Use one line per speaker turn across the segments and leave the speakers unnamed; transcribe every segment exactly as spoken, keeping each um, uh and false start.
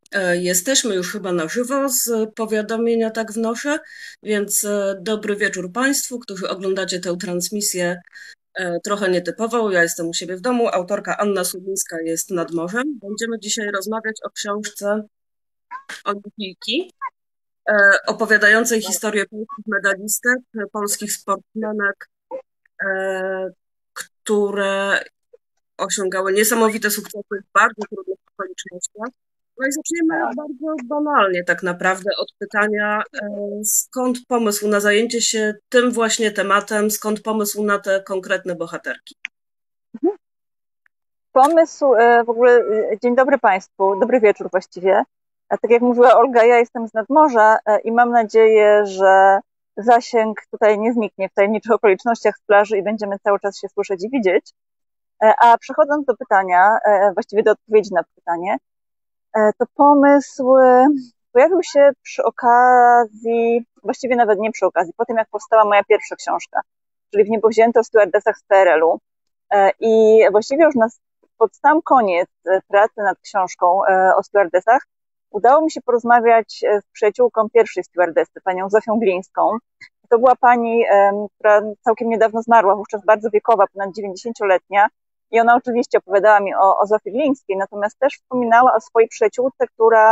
E, Jesteśmy już chyba na żywo z powiadomienia, tak wnoszę, więc e, dobry wieczór Państwu, którzy oglądacie tę transmisję e, trochę nietypową. Ja jestem u siebie w domu, autorka Anna Subińska jest nad morzem. Będziemy dzisiaj rozmawiać o książce Olimpijki, e, opowiadającej historię polskich medalistek, polskich sportsmenek, e, które osiągały niesamowite sukcesy w bardzo trudnych okolicznościach. No i zaczniemy bardzo banalnie tak naprawdę od pytania, e, skąd pomysł na zajęcie się tym właśnie tematem, skąd pomysł na te konkretne bohaterki?
Pomysł e, w ogóle, e, dzień dobry Państwu, dobry wieczór właściwie. A tak jak mówiła Olga, ja jestem z nadmorza e, i mam nadzieję, że zasięg tutaj nie zniknie w tajemniczych okolicznościach z plaży i będziemy cały czas się słyszeć i widzieć. E, A przechodząc do pytania, e, właściwie do odpowiedzi na pytanie, e, to pomysł e, pojawił się przy okazji, właściwie nawet nie przy okazji, po tym jak powstała moja pierwsza książka, czyli W niebo wzięte o stewardesach z P R L-u. E, I właściwie już na pod sam koniec pracy nad książką o stewardesach udało mi się porozmawiać z przyjaciółką pierwszej stewardessy, panią Zofią Glińską. To była pani, która całkiem niedawno zmarła, wówczas bardzo wiekowa, ponad dziewięćdziesięcioletnia. I ona oczywiście opowiadała mi o, o Zofii Glińskiej, natomiast też wspominała o swojej przyjaciółce, która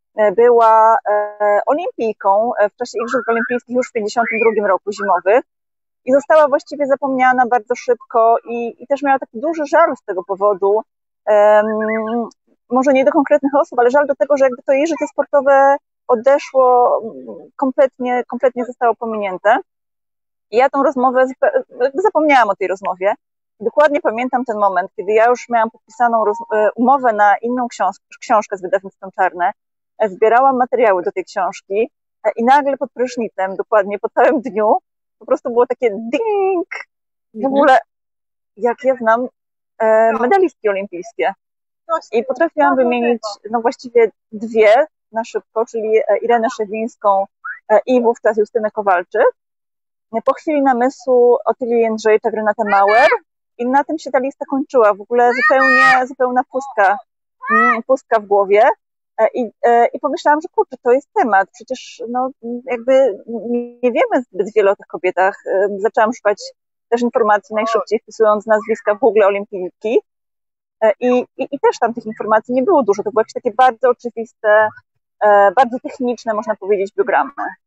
była olimpijką w czasie Igrzysk Olimpijskich już w pięćdziesiątym drugim roku zimowych. I została właściwie zapomniana bardzo szybko i, i też miała taki duży żal z tego powodu. Um, może nie do konkretnych osób, ale żal do tego, że jakby to jej życie sportowe odeszło, kompletnie, kompletnie zostało pominięte. I ja tą rozmowę, jakby zapomniałam o tej rozmowie. Dokładnie pamiętam ten moment, kiedy ja już miałam podpisaną roz- umowę na inną książkę, książkę z wydawnictwem Czarne, zbierałam materiały do tej książki i nagle pod prysznicem, dokładnie po całym dniu, po prostu było takie ding! W ogóle, jak ja znam e, medalistki olimpijskie. I potrafiłam wymienić, no właściwie dwie na szybko, czyli Irenę Szewińską e, i wówczas Justynę Kowalczyk. Po chwili namysłu Otylię Jędrzejczak, Renatę Mauer i na tym się ta lista kończyła. W ogóle zupełnie, zupełna pustka, pustka w głowie. I, I pomyślałam, że kurczę, to jest temat. Przecież no, jakby nie wiemy zbyt wiele o tych kobietach. Zaczęłam szukać też informacji najszybciej, wpisując nazwiska w Google Olimpijki. I, i, I też tam tych informacji nie było dużo. To były jakieś takie bardzo oczywiste, bardzo techniczne, można powiedzieć, biogramy.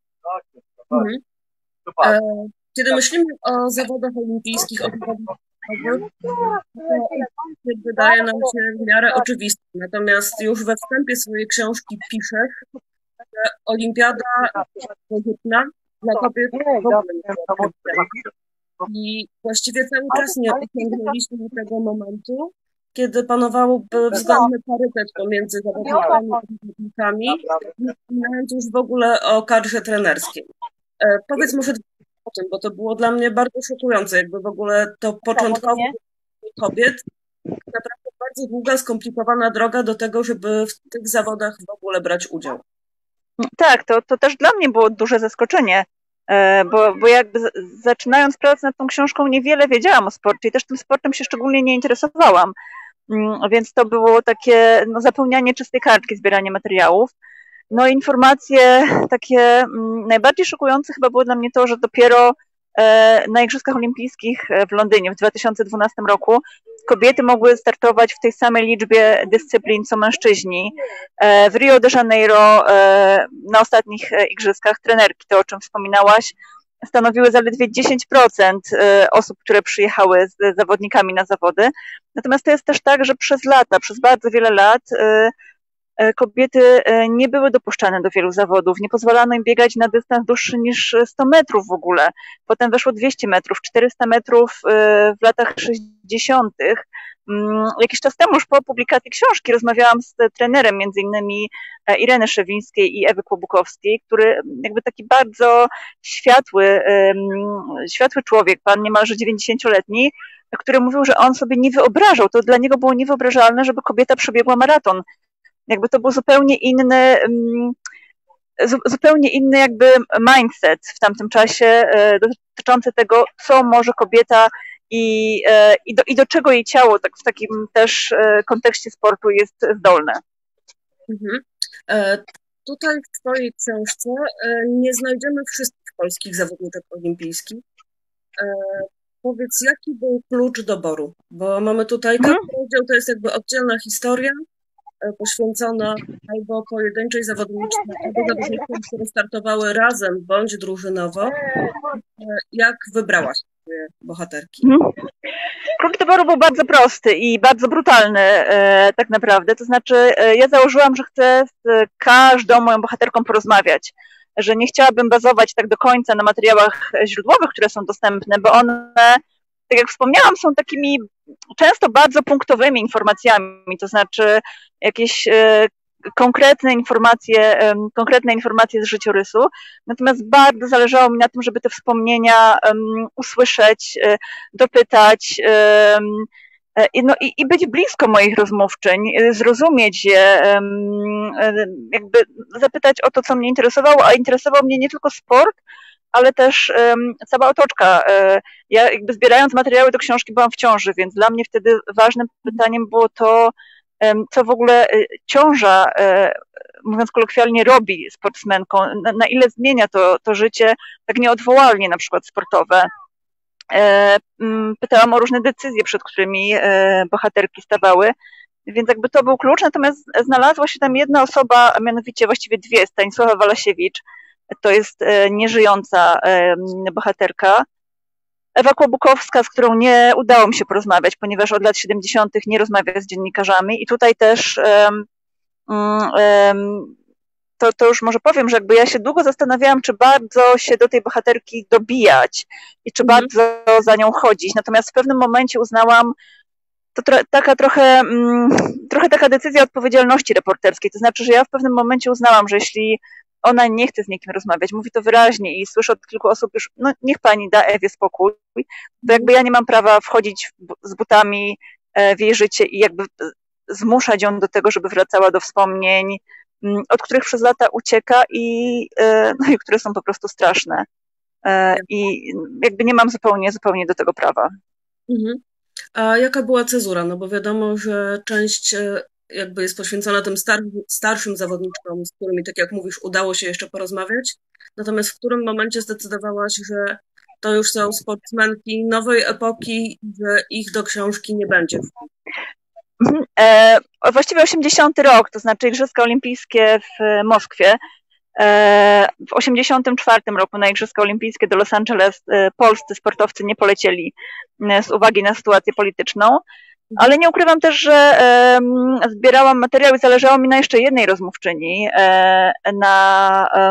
Mhm. E, Kiedy myślimy o zawodach olimpijskich, o to wydaje nam się w miarę oczywiste. Natomiast już we wstępie swojej książki piszesz, że olimpiada nożyczna dla kobiet w ogóle nie była przystępna. I właściwie cały czas nie osiągnęliśmy tego momentu, kiedy panowałby względny parytet pomiędzy zawodnikami a zawodnikami, nie wspominając już w ogóle o kadrze trenerskiej. E, powiedz może o tym, bo to było dla mnie bardzo szokujące, jakby w ogóle to początkowe kobiet, naprawdę bardzo długa, skomplikowana droga do tego, żeby w tych zawodach w ogóle brać udział.
Tak, to, to też dla mnie było duże zaskoczenie, bo, bo jakby zaczynając pracę nad tą książką niewiele wiedziałam o sporcie i też tym sportem się szczególnie nie interesowałam, więc to było takie no, zapełnianie czystej kartki, zbieranie materiałów. No informacje takie najbardziej szokujące chyba było dla mnie to, że dopiero na Igrzyskach Olimpijskich w Londynie w dwa tysiące dwunastym roku kobiety mogły startować w tej samej liczbie dyscyplin co mężczyźni. W Rio de Janeiro na ostatnich igrzyskach trenerki, to o czym wspominałaś, stanowiły zaledwie dziesięć procent osób, które przyjechały z zawodnikami na zawody. Natomiast to jest też tak, że przez lata, przez bardzo wiele lat kobiety nie były dopuszczane do wielu zawodów, nie pozwalano im biegać na dystans dłuższy niż sto metrów w ogóle. Potem weszło dwieście metrów, czterysta metrów w latach sześćdziesiątych. Jakiś czas temu, już po publikacji książki, rozmawiałam z trenerem między innymi Ireny Szewińskiej i Ewy Kłobukowskiej, który jakby taki bardzo światły, światły człowiek, pan niemalże dziewięćdziesięcioletni, który mówił, że on sobie nie wyobrażał, to dla niego było niewyobrażalne, żeby kobieta przebiegła maraton. Jakby to był zupełnie inny, zupełnie inny jakby mindset w tamtym czasie dotyczący tego, co może kobieta i, i, do, i do czego jej ciało tak w takim też kontekście sportu jest zdolne.
Mhm. E, Tutaj w Twojej książce e, nie znajdziemy wszystkich polskich zawodniczek olimpijskich. E, Powiedz, jaki był klucz doboru? Bo mamy tutaj,
Mhm.
każdy rozdział to jest jakby oddzielna historia e, poświęcona albo pojedynczej zawodniczce, albo zawodniczkom, które startowały razem bądź drużynowo. E, Jak wybrałaś swoje bohaterki?
Mhm. Klucz doboru był bardzo prosty i bardzo brutalny e, tak naprawdę. To znaczy e, ja założyłam, że chcę z każdą moją bohaterką porozmawiać, że nie chciałabym bazować tak do końca na materiałach źródłowych, które są dostępne, bo one, tak jak wspomniałam, są takimi często bardzo punktowymi informacjami, to znaczy jakieś e, konkretne informacje, um, konkretne informacje z życiorysu. Natomiast bardzo zależało mi na tym, żeby te wspomnienia um, usłyszeć, um, dopytać um, no, i, i być blisko moich rozmówczyń, zrozumieć je, um, jakby zapytać o to, co mnie interesowało, a interesował mnie nie tylko sport, ale też um, cała otoczka. Ja jakby zbierając materiały do książki byłam w ciąży, więc dla mnie wtedy ważnym pytaniem było to, co w ogóle ciąża, mówiąc kolokwialnie, robi sportsmenką, na, na ile zmienia to, to życie tak nieodwołalnie, na przykład sportowe. Pytałam o różne decyzje, przed którymi bohaterki stawały, więc jakby to był klucz, natomiast znalazła się tam jedna osoba, a mianowicie właściwie dwie, Stanisława Walasiewicz, to jest nieżyjąca bohaterka, Ewa Kłobukowska, z którą nie udało mi się porozmawiać, ponieważ od lat siedemdziesiątych nie rozmawia z dziennikarzami i tutaj też um, um, to, to już może powiem, że jakby ja się długo zastanawiałam, czy bardzo się do tej bohaterki dobijać i czy
Mhm.
bardzo za nią chodzić, natomiast w pewnym momencie uznałam, to tro, taka trochę, um, trochę taka decyzja odpowiedzialności reporterskiej, to znaczy, że ja w pewnym momencie uznałam, że jeśli ona nie chce z nikim rozmawiać, mówi to wyraźnie i słyszę od kilku osób już, no niech pani da Ewie spokój, to jakby ja nie mam prawa wchodzić z butami w jej życie i jakby zmuszać ją do tego, żeby wracała do wspomnień, od których przez lata ucieka i, no i które są po prostu straszne. I jakby nie mam zupełnie, zupełnie do tego prawa.
Mhm. A jaka była cezura? No bo wiadomo, że część jakby jest poświęcona tym star starszym zawodniczkom, z którymi, tak jak mówisz, udało się jeszcze porozmawiać. Natomiast w którym momencie zdecydowałaś, że to już są sportsmenki nowej epoki, że ich do książki nie będzie?
E, właściwie osiemdziesiąty rok, to znaczy Igrzyska Olimpijskie w Moskwie. E, w osiemdziesiątym czwartym roku na Igrzyska Olimpijskie do Los Angeles e, polscy sportowcy nie polecieli e, z uwagi na sytuację polityczną. Ale nie ukrywam też, że e, zbierałam materiał i zależało mi na jeszcze jednej rozmówczyni, e, na, e,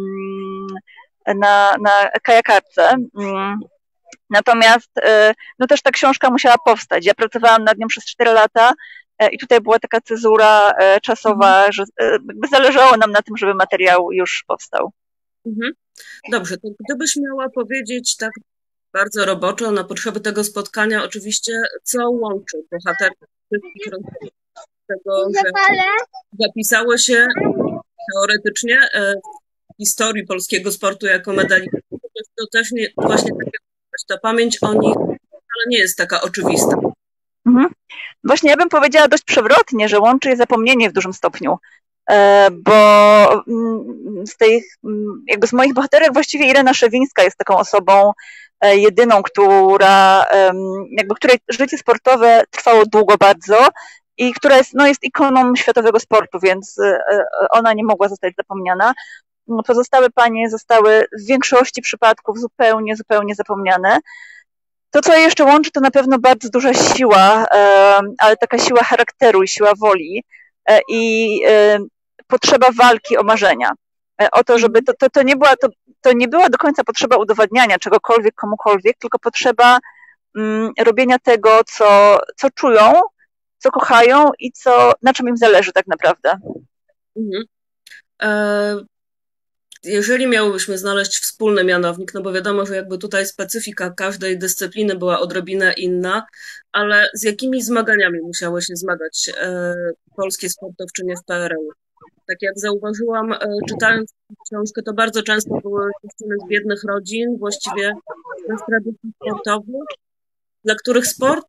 na, na kajakarce. Natomiast no też ta książka musiała powstać. Ja pracowałam nad nią przez cztery lata i tutaj była taka cezura czasowa, że jakby zależało nam na tym, żeby materiał już powstał.
Mhm. Dobrze, to gdybyś miała powiedzieć tak bardzo roboczo na potrzeby tego spotkania, oczywiście, co łączy bohaterów wszystkich tego, że zapisały się teoretycznie w historii polskiego sportu jako medalisty. To też nie, właśnie tak jak ta pamięć o nich ale nie jest taka oczywista.
Mhm. Właśnie ja bym powiedziała dość przewrotnie, że łączy je zapomnienie w dużym stopniu, bo z tej, jakby z moich bohaterek właściwie Irena Szewińska jest taką osobą jedyną, która, jakby której życie sportowe trwało długo bardzo i która jest, no, jest ikoną światowego sportu, więc ona nie mogła zostać zapomniana. Pozostałe panie zostały w większości przypadków zupełnie, zupełnie zapomniane. To, co je jeszcze łączy, to na pewno bardzo duża siła, ale taka siła charakteru i siła woli i potrzeba walki o marzenia. O to, żeby to, to, to, nie była, to, to nie była do końca potrzeba udowadniania czegokolwiek komukolwiek, tylko potrzeba mm, robienia tego, co, co czują, co kochają i co, na czym im zależy tak naprawdę.
Mhm. E Jeżeli miałybyśmy znaleźć wspólny mianownik, no bo wiadomo, że jakby tutaj specyfika każdej dyscypliny była odrobinę inna, ale z jakimi zmaganiami musiały się zmagać e, polskie sportowczynie w P R L-u? Tak jak zauważyłam, e, czytając książkę, to bardzo często były dziewczyny z biednych rodzin, właściwie bez tradycji sportowych, dla których sport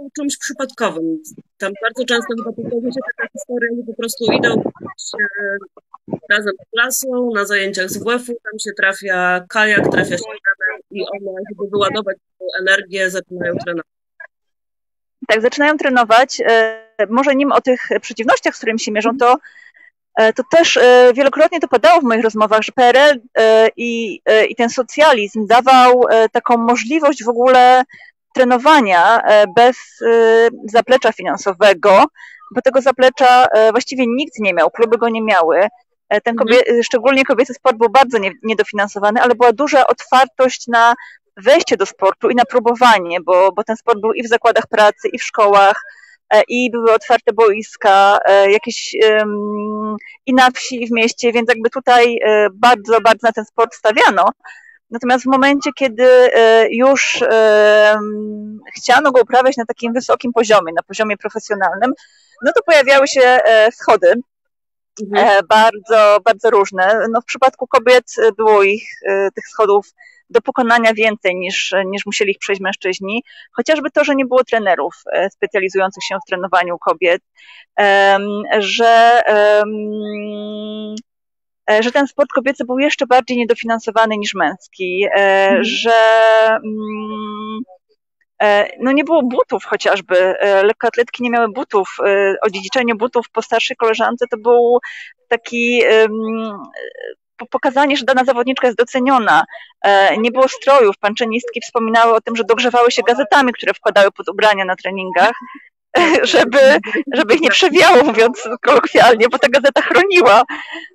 było czymś przypadkowym. Tam bardzo często chyba powtarza się taka historia, że po prostu idą się razem z klasą, na zajęciach z W F-u, tam się trafia kajak, trafia się trener i one, żeby wyładować tą energię, zaczynają trenować.
Tak, zaczynają trenować. Może nim o tych przeciwnościach, z którymi się mierzą, to to też wielokrotnie to padało w moich rozmowach, że P R L i, i ten socjalizm dawał taką możliwość w ogóle trenowania bez zaplecza finansowego, bo tego zaplecza właściwie nikt nie miał, kluby go nie miały. Ten kobie, mhm. Szczególnie kobiecy sport był bardzo nie, niedofinansowany, ale była duża otwartość na wejście do sportu i na próbowanie, bo, bo ten sport był i w zakładach pracy, i w szkołach, i były otwarte boiska, jakieś um, i na wsi, i w mieście, więc jakby tutaj bardzo, bardzo na ten sport stawiano. Natomiast w momencie, kiedy już um, chciano go uprawiać na takim wysokim poziomie, na poziomie profesjonalnym, no to pojawiały się schody, mhm. bardzo, bardzo różne. No w przypadku kobiet było ich, tych schodów, do pokonania więcej niż, niż musieli ich przejść mężczyźni. Chociażby to, że nie było trenerów specjalizujących się w trenowaniu kobiet, że, że ten sport kobiecy był jeszcze bardziej niedofinansowany niż męski, mhm. że no nie było butów chociażby, lekkoatletki nie miały butów, odziedziczenie butów po starszej koleżance to był taki pokazanie, że dana zawodniczka jest doceniona. Nie było strojów, panczenistki wspominały o tym, że dogrzewały się gazetami, które wkładały pod ubrania na treningach, żeby, żeby ich nie przewiało, mówiąc kolokwialnie, bo ta gazeta chroniła.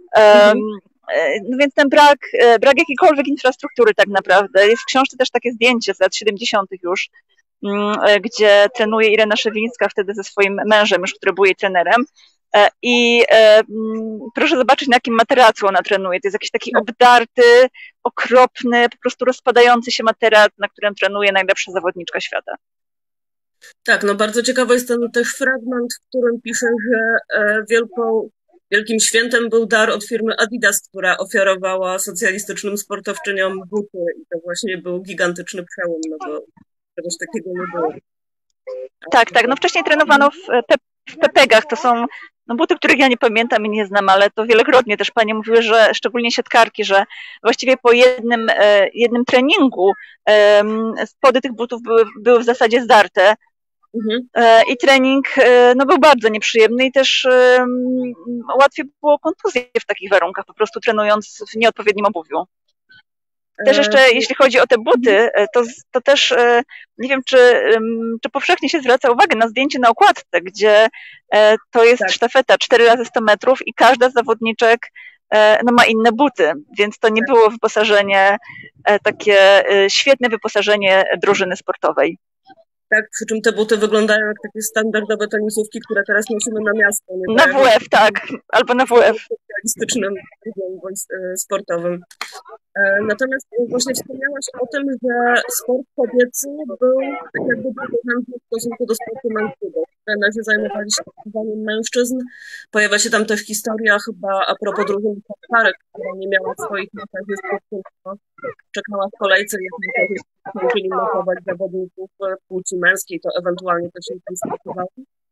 No więc ten brak, brak jakiejkolwiek infrastruktury tak naprawdę. Jest w książce też takie zdjęcie z lat siedemdziesiątych już, gdzie trenuje Irena Szewińska wtedy ze swoim mężem, już który był jej trenerem. I e, proszę zobaczyć, na jakim materacu ona trenuje. To jest jakiś taki obdarty, okropny, po prostu rozpadający się materac, na którym trenuje najlepsza zawodniczka świata.
Tak, no bardzo ciekawy jest ten też fragment, w którym pisze, że e, wielką, wielkim świętem był dar od firmy Adidas, która ofiarowała socjalistycznym sportowczyniom buty i to właśnie był gigantyczny przełom, no bo czegoś takiego nie było.
Tak, tak, no wcześniej trenowano w, w pepegach, to są no buty, których ja nie pamiętam i nie znam, ale to wielokrotnie też panie mówiły, że szczególnie siatkarki, że właściwie po jednym, jednym treningu spody tych butów były, były w zasadzie zdarte. Mhm. I trening no, był bardzo nieprzyjemny i też um, łatwiej było kontuzję w takich warunkach, po prostu trenując w nieodpowiednim obuwiu. Też jeszcze jeśli chodzi o te buty, to, to też nie wiem, czy, czy powszechnie się zwraca uwagę na zdjęcie na okładce, gdzie to jest tak. sztafeta cztery razy sto metrów i każda z zawodniczek no, ma inne buty, więc to nie tak. było wyposażenie, takie świetne wyposażenie drużyny sportowej.
Tak, przy czym te buty wyglądają jak takie standardowe tenisówki, które teraz nosimy na miasto. Nie
na W F, tak, albo na W F.
Specjalistycznym sportowym. Natomiast właśnie wspomniałaś o tym, że sport kobiecy był tak jakby dominantny w stosunku do sportu męskiego. Trenerzy zajmowali się traktowaniem mężczyzn. Pojawia się tam też historia chyba a propos drużyny parek, która nie miała swoich matarzystów, tylko czekała w kolejce, jak matarzyści skończyli matować zawodników płci męskiej, to ewentualnie też im startowało.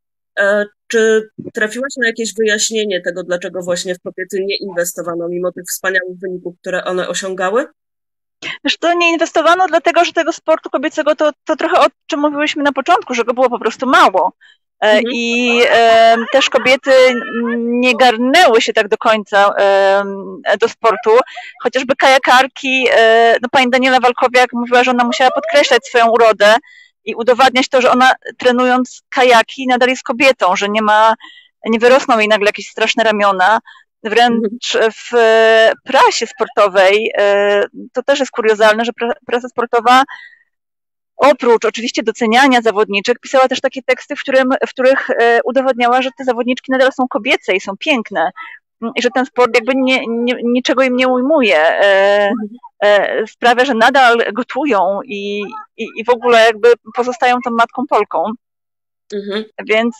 Czy trafiłaś na jakieś wyjaśnienie tego, dlaczego właśnie w kobiety nie inwestowano, mimo tych wspaniałych wyników, które one osiągały?
Wiesz, to nie inwestowano dlatego, że tego sportu kobiecego to, to trochę o czym mówiłyśmy na początku, że go było po prostu mało. Mhm. I e, też kobiety nie garnęły się tak do końca e, do sportu, chociażby kajakarki, e, no pani Daniela Walkowiak mówiła, że ona musiała podkreślać swoją urodę i udowadniać to, że ona trenując kajaki nadal jest kobietą, że nie ma, nie wyrosną jej nagle jakieś straszne ramiona. Wręcz w prasie sportowej, to też jest kuriozalne, że prasa sportowa oprócz oczywiście doceniania zawodniczek pisała też takie teksty, w, którym, w których udowadniała, że te zawodniczki nadal są kobiece i są piękne i że ten sport jakby nie, nie, niczego im nie ujmuje. Sprawia, że nadal gotują i, i, i w ogóle jakby pozostają tą matką Polką. Mhm. Więc...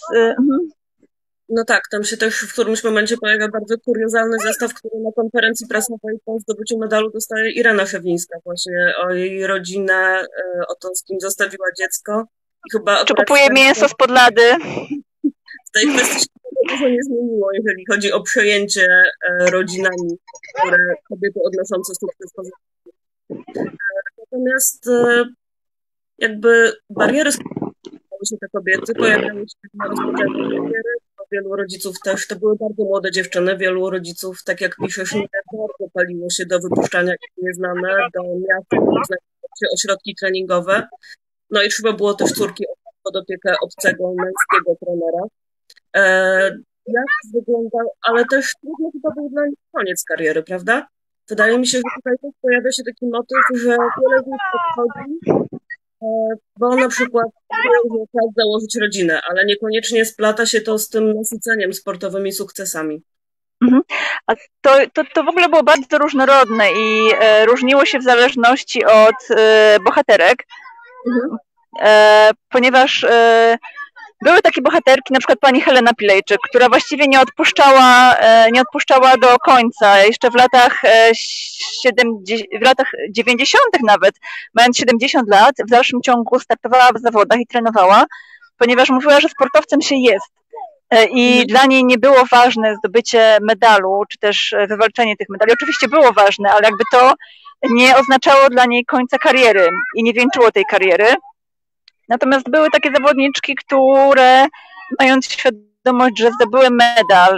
No tak, tam się też w którymś momencie pojawia bardzo kuriozalny zestaw, który na konferencji prasowej po zdobyciu medalu dostaje Irena Szewińska, właśnie o jej rodzinę, o to, z kim zostawiła dziecko. Chyba
Czy kupuje mięso spod lady?
W tej kwestii się dużo nie zmieniło, jeżeli chodzi o przejęcie rodzinami, które kobiety odnoszące sukces pozytywny. Natomiast jakby bariery, z którymi się te kobiety pojawiały się na rozpoczęciu kariery, wielu rodziców też, to były bardzo młode dziewczyny, wielu rodziców, tak jak piszesz, nie bardzo paliło się do wypuszczania nieznane, do miast, w których znajdowały się ośrodki treningowe. No i trzeba było też córki pod opiekę obcego, męskiego trenera. E, jak wyglądał, ale też trudno chyba był dla nich koniec kariery, prawda? Wydaje mi się, że tutaj też pojawia się taki motyw, że wiele z nich odchodzi, e, bo na przykład że czas założyć rodzinę, ale niekoniecznie splata się to z tym nasyceniem sportowymi sukcesami.
Mhm. A to, to, to w ogóle było bardzo różnorodne i e, różniło się w zależności od e, bohaterek, mhm. e, ponieważ e, były takie bohaterki, na przykład pani Helena Pilejczyk, która właściwie nie odpuszczała, e, nie odpuszczała do końca. Jeszcze w latach, e, siedemdziesiątych, w latach dziewięćdziesiątych nawet, mając siedemdziesiąt lat, w dalszym ciągu startowała w zawodach i trenowała, ponieważ mówiła, że sportowcem się jest. I mhm. dla niej nie było ważne zdobycie medalu, czy też wywalczenie tych medali. Oczywiście było ważne, ale jakby to nie oznaczało dla niej końca kariery i nie wieńczyło tej kariery. Natomiast były takie zawodniczki, które mając świadomość, że zdobyły medal,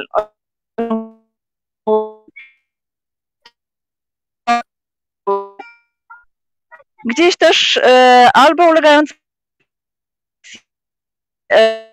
gdzieś też e, albo ulegając e,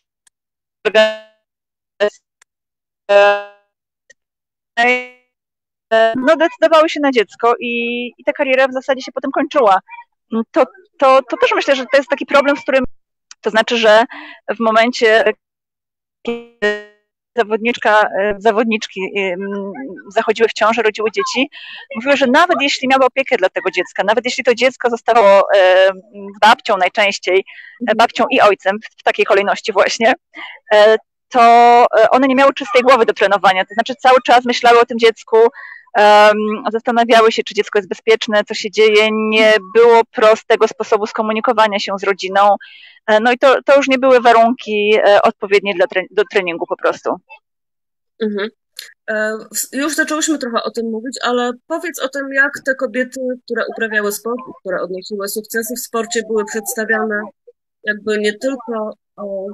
no decydowały się na dziecko i, i ta kariera w zasadzie się potem kończyła. To, to, to też myślę, że to jest taki problem, z którym, to znaczy, że w momencie, kiedy zawodniczka, zawodniczki zachodziły w ciążę, rodziły dzieci, mówiły, że nawet jeśli miały opiekę dla tego dziecka, nawet jeśli to dziecko zostało babcią najczęściej, babcią i ojcem, w takiej kolejności właśnie, to one nie miały czystej głowy do trenowania, to znaczy cały czas myślały o tym dziecku, um, zastanawiały się, czy dziecko jest bezpieczne, co się dzieje, nie było prostego sposobu skomunikowania się z rodziną, no i to, to już nie były warunki odpowiednie dla tre- do treningu po prostu.
Mhm. E, już zaczęłyśmy trochę o tym mówić, ale powiedz o tym, jak te kobiety, które uprawiały sport, które odnosiły sukcesy w sporcie, były przedstawiane jakby nie tylko o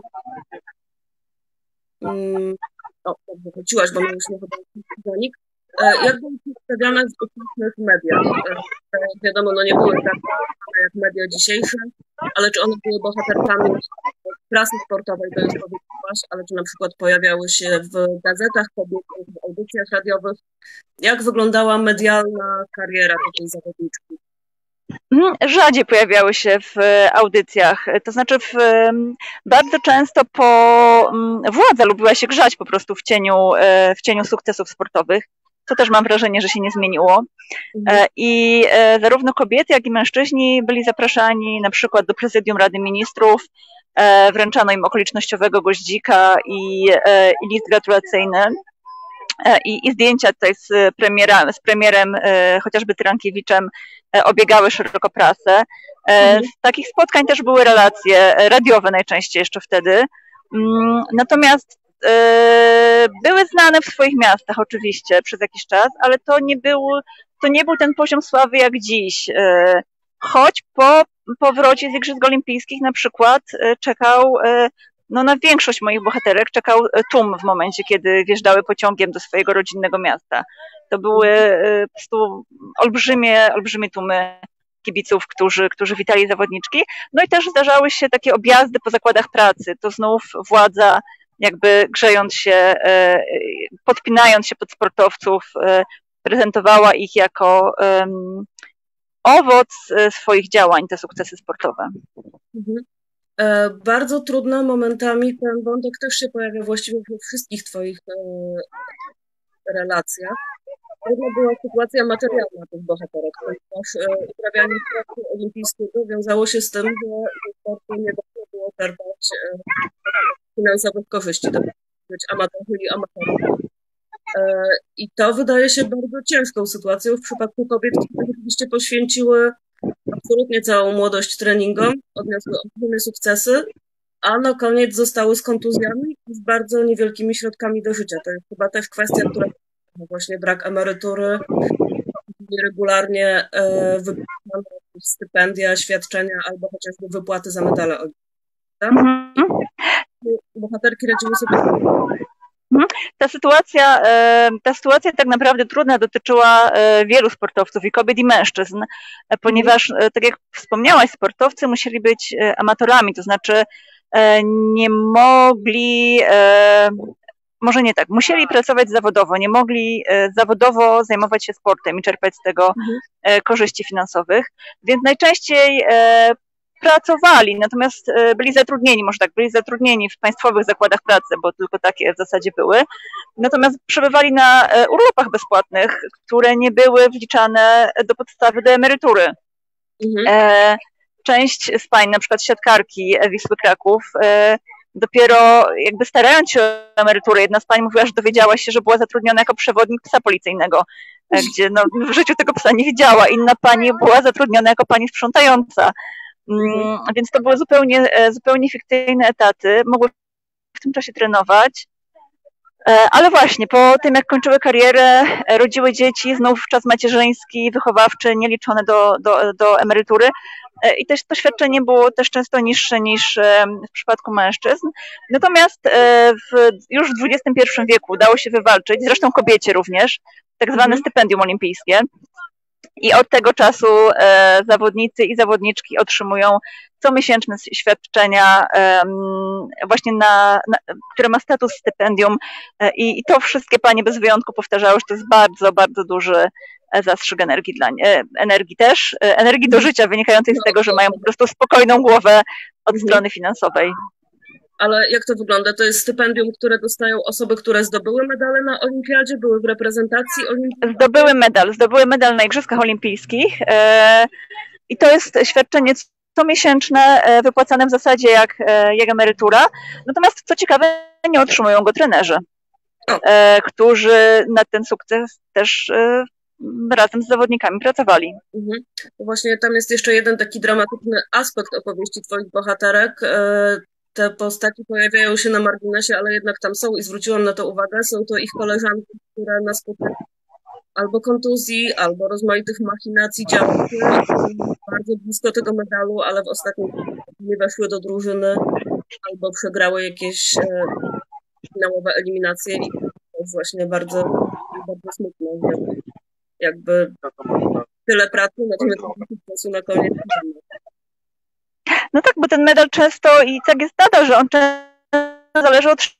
O, dobrze, wróciłaś, bo mieliśmy chyba zanik. Jak były przedstawiane w ówczesnych mediach? Wiadomo, no nie były tak jak media dzisiejsze, ale czy one były bohaterkami prasy sportowej, to już powiedziałaś, ale czy na przykład pojawiały się w gazetach kobiecych, w audycjach radiowych? Jak wyglądała medialna kariera takiej zawodniczki?
Rzadziej pojawiały się w audycjach, to znaczy w, bardzo często po, władza lubiła się grzać po prostu w cieniu, w cieniu sukcesów sportowych, to też mam wrażenie, że się nie zmieniło mhm. i zarówno kobiety, jak i mężczyźni byli zapraszani na przykład do prezydium Rady Ministrów, wręczano im okolicznościowego goździka i, i list gratulacyjny. I, i zdjęcia tutaj z, premiera, z premierem e, chociażby Tyrankiewiczem e, obiegały szeroko prasę. E, mhm. Z takich spotkań też były relacje radiowe najczęściej jeszcze wtedy. Mm, natomiast e, były znane w swoich miastach oczywiście przez jakiś czas, ale to nie był, to nie był ten poziom sławy jak dziś. E, choć po powrocie z Igrzysk Olimpijskich na przykład e, czekał e, no na większość moich bohaterek czekał tłum w momencie, kiedy wjeżdżały pociągiem do swojego rodzinnego miasta. To były po prostu olbrzymie, olbrzymie tłumy kibiców, którzy, którzy witali zawodniczki. No i też zdarzały się takie objazdy po zakładach pracy. To znów władza jakby grzejąc się, podpinając się pod sportowców, prezentowała ich jako um, owoc swoich działań, te sukcesy sportowe.
Mhm. Bardzo trudno momentami, ten wątek też się pojawia właściwie we wszystkich twoich e, relacjach. Trudna była sytuacja materialna tych bohaterek, ponieważ e, uprawianie sportu olimpijskiego wiązało się z tym, że ze sportu nie można było czerpać e, finansowych korzyści, to być amatorzy i amatorów. E, I to wydaje się bardzo ciężką sytuacją w przypadku kobiet, które oczywiście poświęciły absolutnie całą młodość treningom, odniosły olbrzymie sukcesy, a na koniec zostały z kontuzjami i z bardzo niewielkimi środkami do życia. To jest chyba też kwestia, która właśnie brak emerytury, nieregularnie wypłacane stypendia, świadczenia albo chociażby wypłaty za medale olimpijskie. Bohaterki radziły sobie.
Ta sytuacja, ta sytuacja tak naprawdę trudna dotyczyła wielu sportowców, i kobiet, i mężczyzn, ponieważ, tak jak wspomniałaś, sportowcy musieli być amatorami, to znaczy nie mogli, może nie tak, musieli pracować zawodowo, nie mogli zawodowo zajmować się sportem i czerpać z tego mhm. korzyści finansowych, więc najczęściej pracowali, natomiast byli zatrudnieni, może tak, byli zatrudnieni w państwowych zakładach pracy, bo tylko takie w zasadzie były, natomiast przebywali na urlopach bezpłatnych, które nie były wliczane do podstawy do emerytury. Mhm. Część z pań, na przykład siatkarki Wisły Kraków, dopiero jakby starając się o emeryturę, jedna z pań mówiła, że dowiedziała się, że była zatrudniona jako przewodnik psa policyjnego, gdzie no, w życiu tego psa nie widziała. Inna pani była zatrudniona jako pani sprzątająca. Mhm. Więc to były zupełnie, zupełnie fikcyjne etaty. Mogły w tym czasie trenować. Ale właśnie, po tym jak kończyły karierę, rodziły dzieci, znów czas macierzyński, wychowawczy, nieliczony do, do, do emerytury. I też to świadczenie było też często niższe niż w przypadku mężczyzn. Natomiast w, już w dwudziestym pierwszym wieku udało się wywalczyć, zresztą kobiecie również, tak zwane mhm. stypendium olimpijskie. I od tego czasu e, zawodnicy i zawodniczki otrzymują comiesięczne świadczenia, e, właśnie na, na, które ma status stypendium e, i, i to wszystkie panie bez wyjątku powtarzały, że to jest bardzo, bardzo duży zastrzyk energii dla nie, energii też, e, energii do życia wynikającej z tego, że mają po prostu spokojną głowę od strony finansowej.
Ale jak to wygląda? To jest stypendium, które dostają osoby, które zdobyły medale na olimpiadzie, były w reprezentacji olimpijskiej?
Zdobyły medal, zdobyły medal na Igrzyskach Olimpijskich i to jest świadczenie comiesięczne, wypłacane w zasadzie jak, jak emerytura. Natomiast co ciekawe, nie otrzymują go trenerzy, o. którzy na ten sukces też razem z zawodnikami pracowali.
Mhm. Właśnie tam jest jeszcze jeden taki dramatyczny aspekt opowieści twoich bohaterek. Te postaci pojawiają się na marginesie, ale jednak tam są i zwróciłam na to uwagę. Są to ich koleżanki, które na skutek albo kontuzji, albo rozmaitych machinacji działały bardzo blisko tego medalu, ale w ostatnim czasie nie weszły do drużyny, albo przegrały jakieś e, finałowe eliminacje i to jest właśnie bardzo, bardzo smutne, że jakby tyle pracy, natomiast czasu na koniec.
No tak, bo ten medal często, i tak jest nadal, że on często zależy od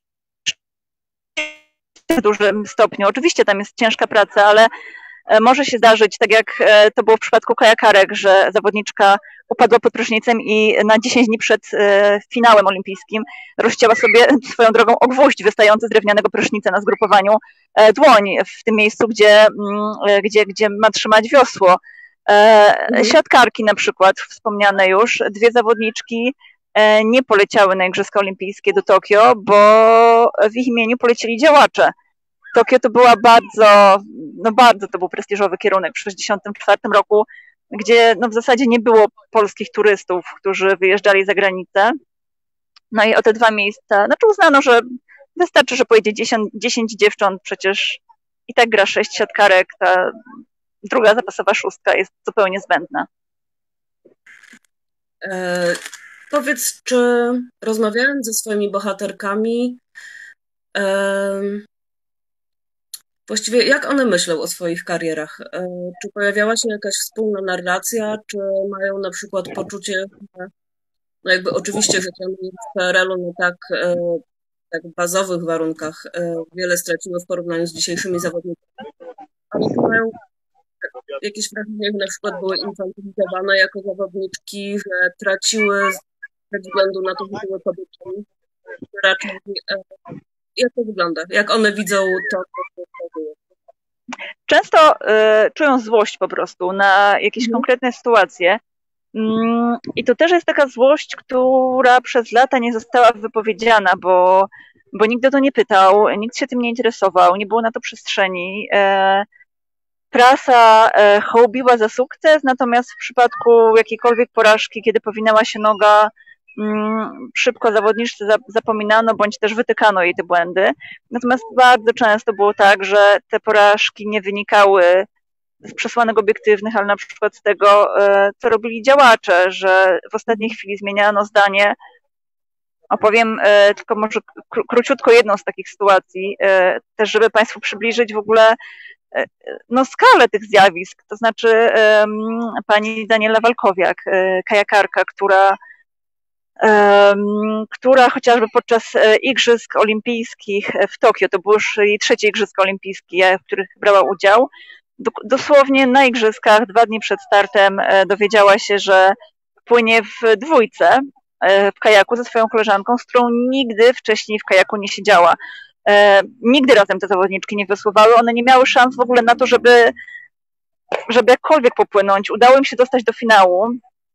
w dużym stopniu. Oczywiście tam jest ciężka praca, ale może się zdarzyć, tak jak to było w przypadku kajakarek, że zawodniczka upadła pod prysznicem i na dziesięć dni przed finałem olimpijskim rozcięła sobie swoją drogą o gwóźdź wystający z drewnianego prysznica na zgrupowaniu dłoń w tym miejscu, gdzie, gdzie, gdzie ma trzymać wiosło. Mhm. Siatkarki na przykład, wspomniane już, dwie zawodniczki nie poleciały na Igrzyska Olimpijskie do Tokio, bo w ich imieniu polecieli działacze. Tokio to była bardzo, no bardzo to był prestiżowy kierunek w sześćdziesiątym czwartym roku, gdzie no w zasadzie nie było polskich turystów, którzy wyjeżdżali za granicę. No i o te dwa miejsca, znaczy uznano, że wystarczy, że pojedzie dziesięć, dziesięć dziewcząt, przecież i tak gra sześć siatkarek, ta druga zapasowa szóstka jest zupełnie zbędna.
E, powiedz, czy rozmawiając ze swoimi bohaterkami, e, właściwie jak one myślą o swoich karierach? E, czy pojawiała się jakaś wspólna narracja, czy mają na przykład poczucie, że no jakby oczywiście, że tam w P R L-u no tak, e, tak w bazowych warunkach e, wiele straciły w porównaniu z dzisiejszymi zawodnikami, ale mają jakieś wrażenie, że na przykład były infantylizowane jako zawodniczki, że traciły ze względu na to, że były kobietami. Raczej, e, jak to wygląda? Jak one widzą to, co to było?
Często y, czują złość po prostu na jakieś mhm. konkretne sytuacje. Mm, I to też jest taka złość, która przez lata nie została wypowiedziana, bo, bo nikt o to nie pytał, nikt się tym nie interesował, nie było na to przestrzeni. E, prasa hołubiła za sukces, natomiast w przypadku jakiejkolwiek porażki, kiedy powinęła się noga, szybko zawodniczce zapominano, bądź też wytykano jej te błędy. Natomiast bardzo często było tak, że te porażki nie wynikały z przesłanek obiektywnych, ale na przykład z tego, co robili działacze, że w ostatniej chwili zmieniano zdanie. Opowiem tylko może króciutko jedną z takich sytuacji, też żeby Państwu przybliżyć w ogóle no, skalę tych zjawisk. To znaczy pani Daniela Walkowiak, kajakarka, która która chociażby podczas Igrzysk Olimpijskich w Tokio, to były już jej trzecie Igrzyska Olimpijskie, w których brała udział, dosłownie na Igrzyskach dwa dni przed startem dowiedziała się, że płynie w dwójce w kajaku ze swoją koleżanką, z którą nigdy wcześniej w kajaku nie siedziała. Nigdy razem te zawodniczki nie wysłowały, one nie miały szans w ogóle na to, żeby, żeby jakkolwiek popłynąć. Udało im się dostać do finału.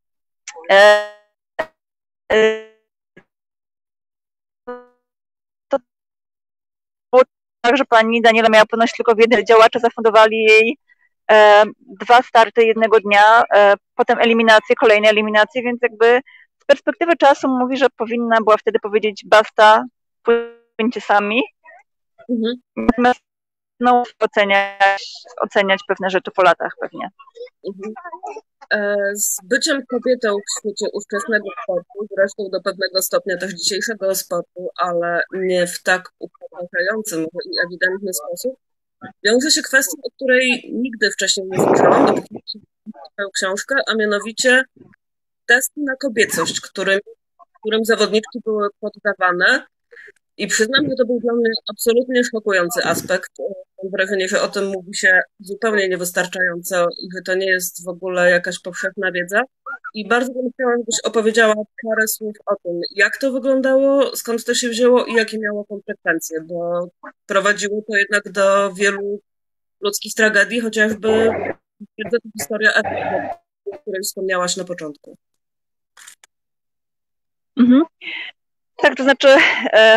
To było tak, że pani Daniela miała płynąć tylko w jeden. Działacze zafundowali jej e, dwa starty jednego dnia, e, potem eliminacje, kolejne eliminacje, więc jakby z perspektywy czasu mówi, że powinna była wtedy powiedzieć basta, płyńcie sami. Mhm. Natomiast no, oceniać, oceniać pewne rzeczy po latach pewnie.
Mhm. Z byciem kobietą w świecie ówczesnego sportu, zresztą do pewnego stopnia też dzisiejszego sportu, ale nie w tak upokarzający może i ewidentny sposób, wiąże się kwestia, o której nigdy wcześniej nie słyszałam, dopóki czytałam książkę, a mianowicie testy na kobiecość, którym, którym zawodniczki były poddawane. I przyznam, że to był dla mnie absolutnie szokujący aspekt. Mam wrażenie, że o tym mówi się zupełnie niewystarczająco i że to nie jest w ogóle jakaś powszechna wiedza. I bardzo bym chciała, żebyś opowiedziała parę słów o tym, jak to wyglądało, skąd to się wzięło i jakie miało konsekwencje, bo prowadziło to jednak do wielu ludzkich tragedii, chociażby ta historia Ewy, o której wspomniałaś na początku.
Mhm. Tak, to znaczy, e,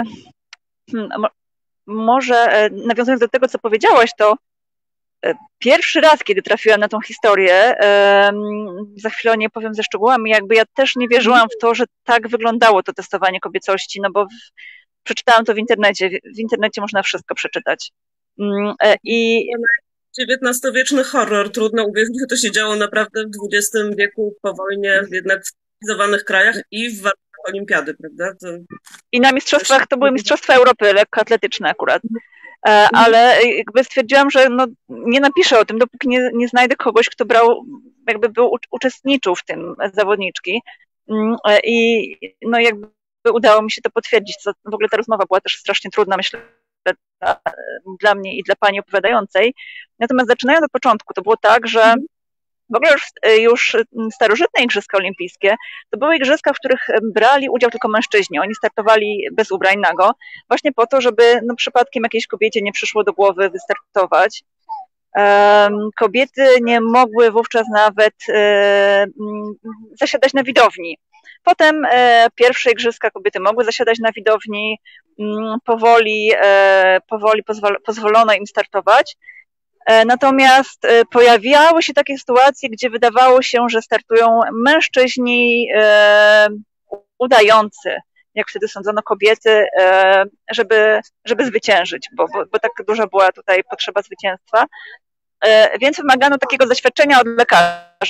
może e, nawiązując do tego, co powiedziałaś, to e, pierwszy raz, kiedy trafiłam na tą historię, e, za chwilę o niej powiem ze szczegółami, jakby ja też nie wierzyłam w to, że tak wyglądało to testowanie kobiecości, no bo w, przeczytałam to w internecie, w internecie można wszystko przeczytać. E, i
dziewiętnastowieczny horror, trudno uwierzyć, że to się działo naprawdę w dwudziestym wieku po wojnie, jednak w cywilizowanych krajach i w warunkach olimpiady, prawda? To...
I na mistrzostwach, to były mistrzostwa Europy lekkoatletyczne akurat, e, ale jakby stwierdziłam, że no, nie napiszę o tym, dopóki nie, nie znajdę kogoś, kto brał, jakby był, uczestniczył w tym zawodniczki e, i no jakby udało mi się to potwierdzić, co w ogóle ta rozmowa była też strasznie trudna, myślę, dla, dla mnie i dla pani opowiadającej. Natomiast zaczynając od początku, to było tak, że w ogóle już, już starożytne Igrzyska Olimpijskie to były igrzyska, w których brali udział tylko mężczyźni. Oni startowali bez ubrań nago, właśnie po to, żeby no, przypadkiem jakiejś kobiecie nie przyszło do głowy wystartować. Um, kobiety nie mogły wówczas nawet um, zasiadać na widowni. Potem e, pierwsze igrzyska kobiety mogły zasiadać na widowni, um, powoli, e, powoli pozwol, pozwolono im startować. Natomiast pojawiały się takie sytuacje, gdzie wydawało się, że startują mężczyźni e, udający, jak wtedy sądzono kobiety, e, żeby, żeby zwyciężyć, bo, bo, bo tak duża była tutaj potrzeba zwycięstwa. E, więc wymagano takiego zaświadczenia od lekarza.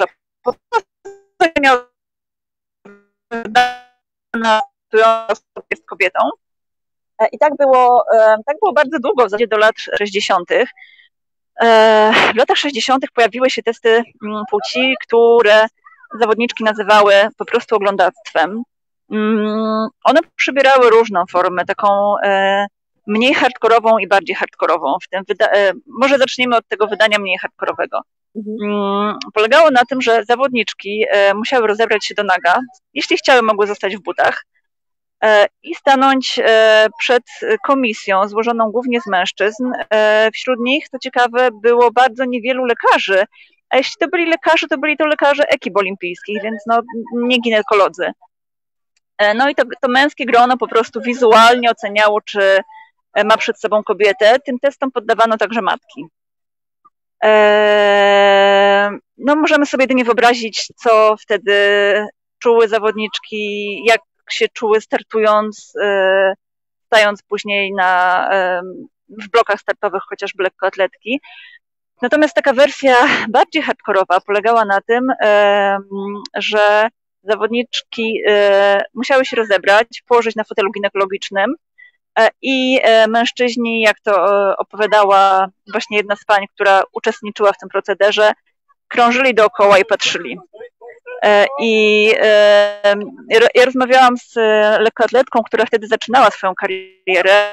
Jest kobietą. I tak było, tak było bardzo długo, w zasadzie do lat sześćdziesiątych. W latach sześćdziesiątych pojawiły się testy płci, które zawodniczki nazywały po prostu oglądactwem. One przybierały różną formę, taką mniej hardkorową i bardziej hardkorową. W tym wyda- Może zaczniemy od tego wydania mniej hardkorowego. Mhm. Polegało na tym, że zawodniczki musiały rozebrać się do naga. Jeśli chciały, mogły zostać w butach i stanąć przed komisją złożoną głównie z mężczyzn. Wśród nich, co ciekawe, było bardzo niewielu lekarzy, a jeśli to byli lekarze, to byli to lekarze ekip olimpijskich, więc no, nie ginekolodzy. No i to, to męskie grono po prostu wizualnie oceniało, czy ma przed sobą kobietę. Tym testom poddawano także matki. No możemy sobie jedynie wyobrazić, co wtedy czuły zawodniczki, jak się czuły startując, stając później na, w blokach startowych chociażby lekkoatletki. Natomiast taka wersja bardziej hardkorowa polegała na tym, że zawodniczki musiały się rozebrać, położyć na fotelu ginekologicznym i mężczyźni, jak to opowiadała właśnie jedna z pań, która uczestniczyła w tym procederze, krążyli dookoła i patrzyli. I ja rozmawiałam z lekkoatletką, która wtedy zaczynała swoją karierę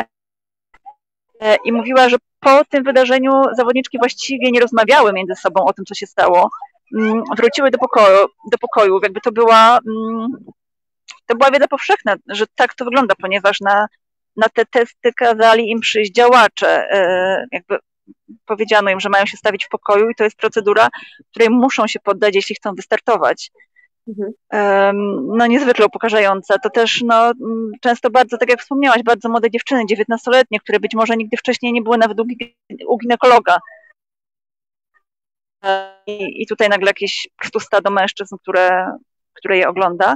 i mówiła, że po tym wydarzeniu zawodniczki właściwie nie rozmawiały między sobą o tym, co się stało. Wróciły do pokoju, do pokoju. Jakby to była, to była wiedza powszechna, że tak to wygląda, ponieważ na, na te testy kazali im przyjść działacze. Jakby powiedziano im, że mają się stawić w pokoju i to jest procedura, której muszą się poddać, jeśli chcą wystartować. Mhm. No niezwykle upokarzająca. To też no, często bardzo, tak jak wspomniałaś, bardzo młode dziewczyny, dziewiętnastoletnie, które być może nigdy wcześniej nie były nawet u, u ginekologa. I, I tutaj nagle jakieś po prostu stado mężczyzn, które, które je ogląda.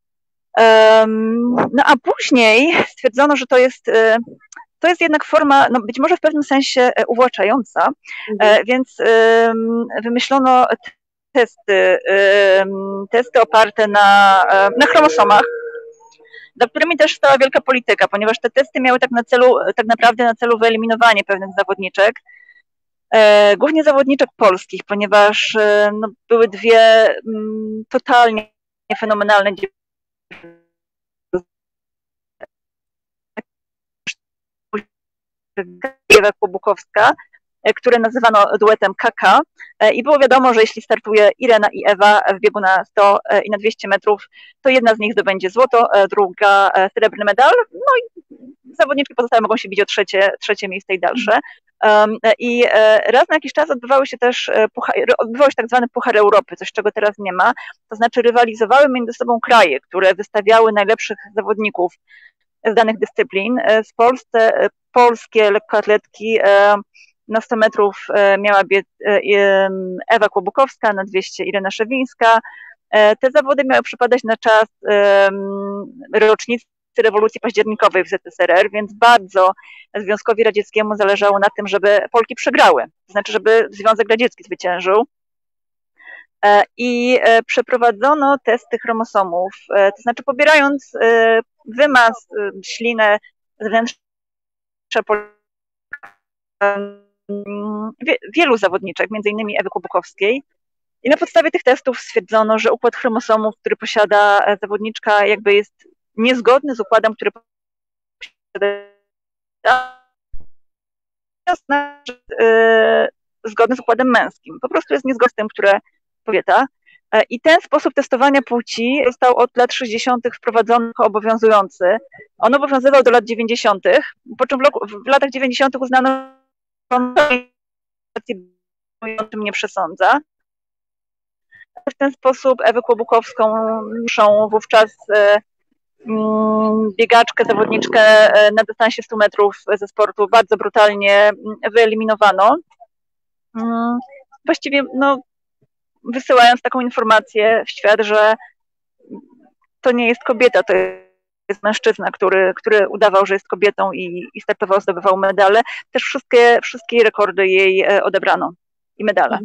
No a później stwierdzono, że to jest, to jest jednak forma, no być może w pewnym sensie uwłaczająca, mhm. Więc wymyślono testy, testy oparte na, na chromosomach, za którymi też stała wielka polityka, ponieważ te testy miały tak, na celu, tak naprawdę na celu wyeliminowanie pewnych zawodniczek, głównie zawodniczek polskich, ponieważ no, były dwie totalnie fenomenalne Ewa Kłobukowska, które nazywano duetem K K i było wiadomo, że jeśli startuje Irena i Ewa w biegu na sto i na dwieście metrów, to jedna z nich zdobędzie złoto, druga srebrny medal, no i zawodniczki pozostałe mogą się bić o trzecie, trzecie miejsce i dalsze. I raz na jakiś czas odbywały się też, odbywał się tak zwany Puchar Europy, coś czego teraz nie ma, to znaczy rywalizowały między sobą kraje, które wystawiały najlepszych zawodników z danych dyscyplin. W Polsce polskie lekkoatletki na sto metrów miała biec Ewa Kłobukowska, na dwieście Irena Szewińska. Te zawody miały przypadać na czas rocznicy rewolucji październikowej w Z S R R, więc bardzo Związkowi Radzieckiemu zależało na tym, żeby Polki przegrały, to znaczy, żeby Związek Radziecki zwyciężył. I przeprowadzono testy chromosomów, to znaczy pobierając wymaz, ślinę z wnętrza wielu zawodniczek, między innymi Ewy Kłobukowskiej. I na podstawie tych testów stwierdzono, że układ chromosomów, który posiada zawodniczka, jakby jest niezgodny z układem, który posiada zgodny z układem męskim. Po prostu jest niezgodny z tym, które kobieta. I ten sposób testowania płci został od lat sześćdziesiątych wprowadzony jako obowiązujący. On obowiązywał do lat dziewięćdziesiątych, po czym w, roku, w latach dziewięćdziesiątych uznano, że on nie przesądza. W ten sposób Ewę Kłobukowską muszą wówczas biegaczkę, zawodniczkę na dystansie stu metrów ze sportu bardzo brutalnie wyeliminowano. Właściwie no, wysyłając taką informację w świat, że to nie jest kobieta, to jest mężczyzna, który, który udawał, że jest kobietą i, i startował, zdobywał medale. Też wszystkie, wszystkie rekordy jej odebrano i medale.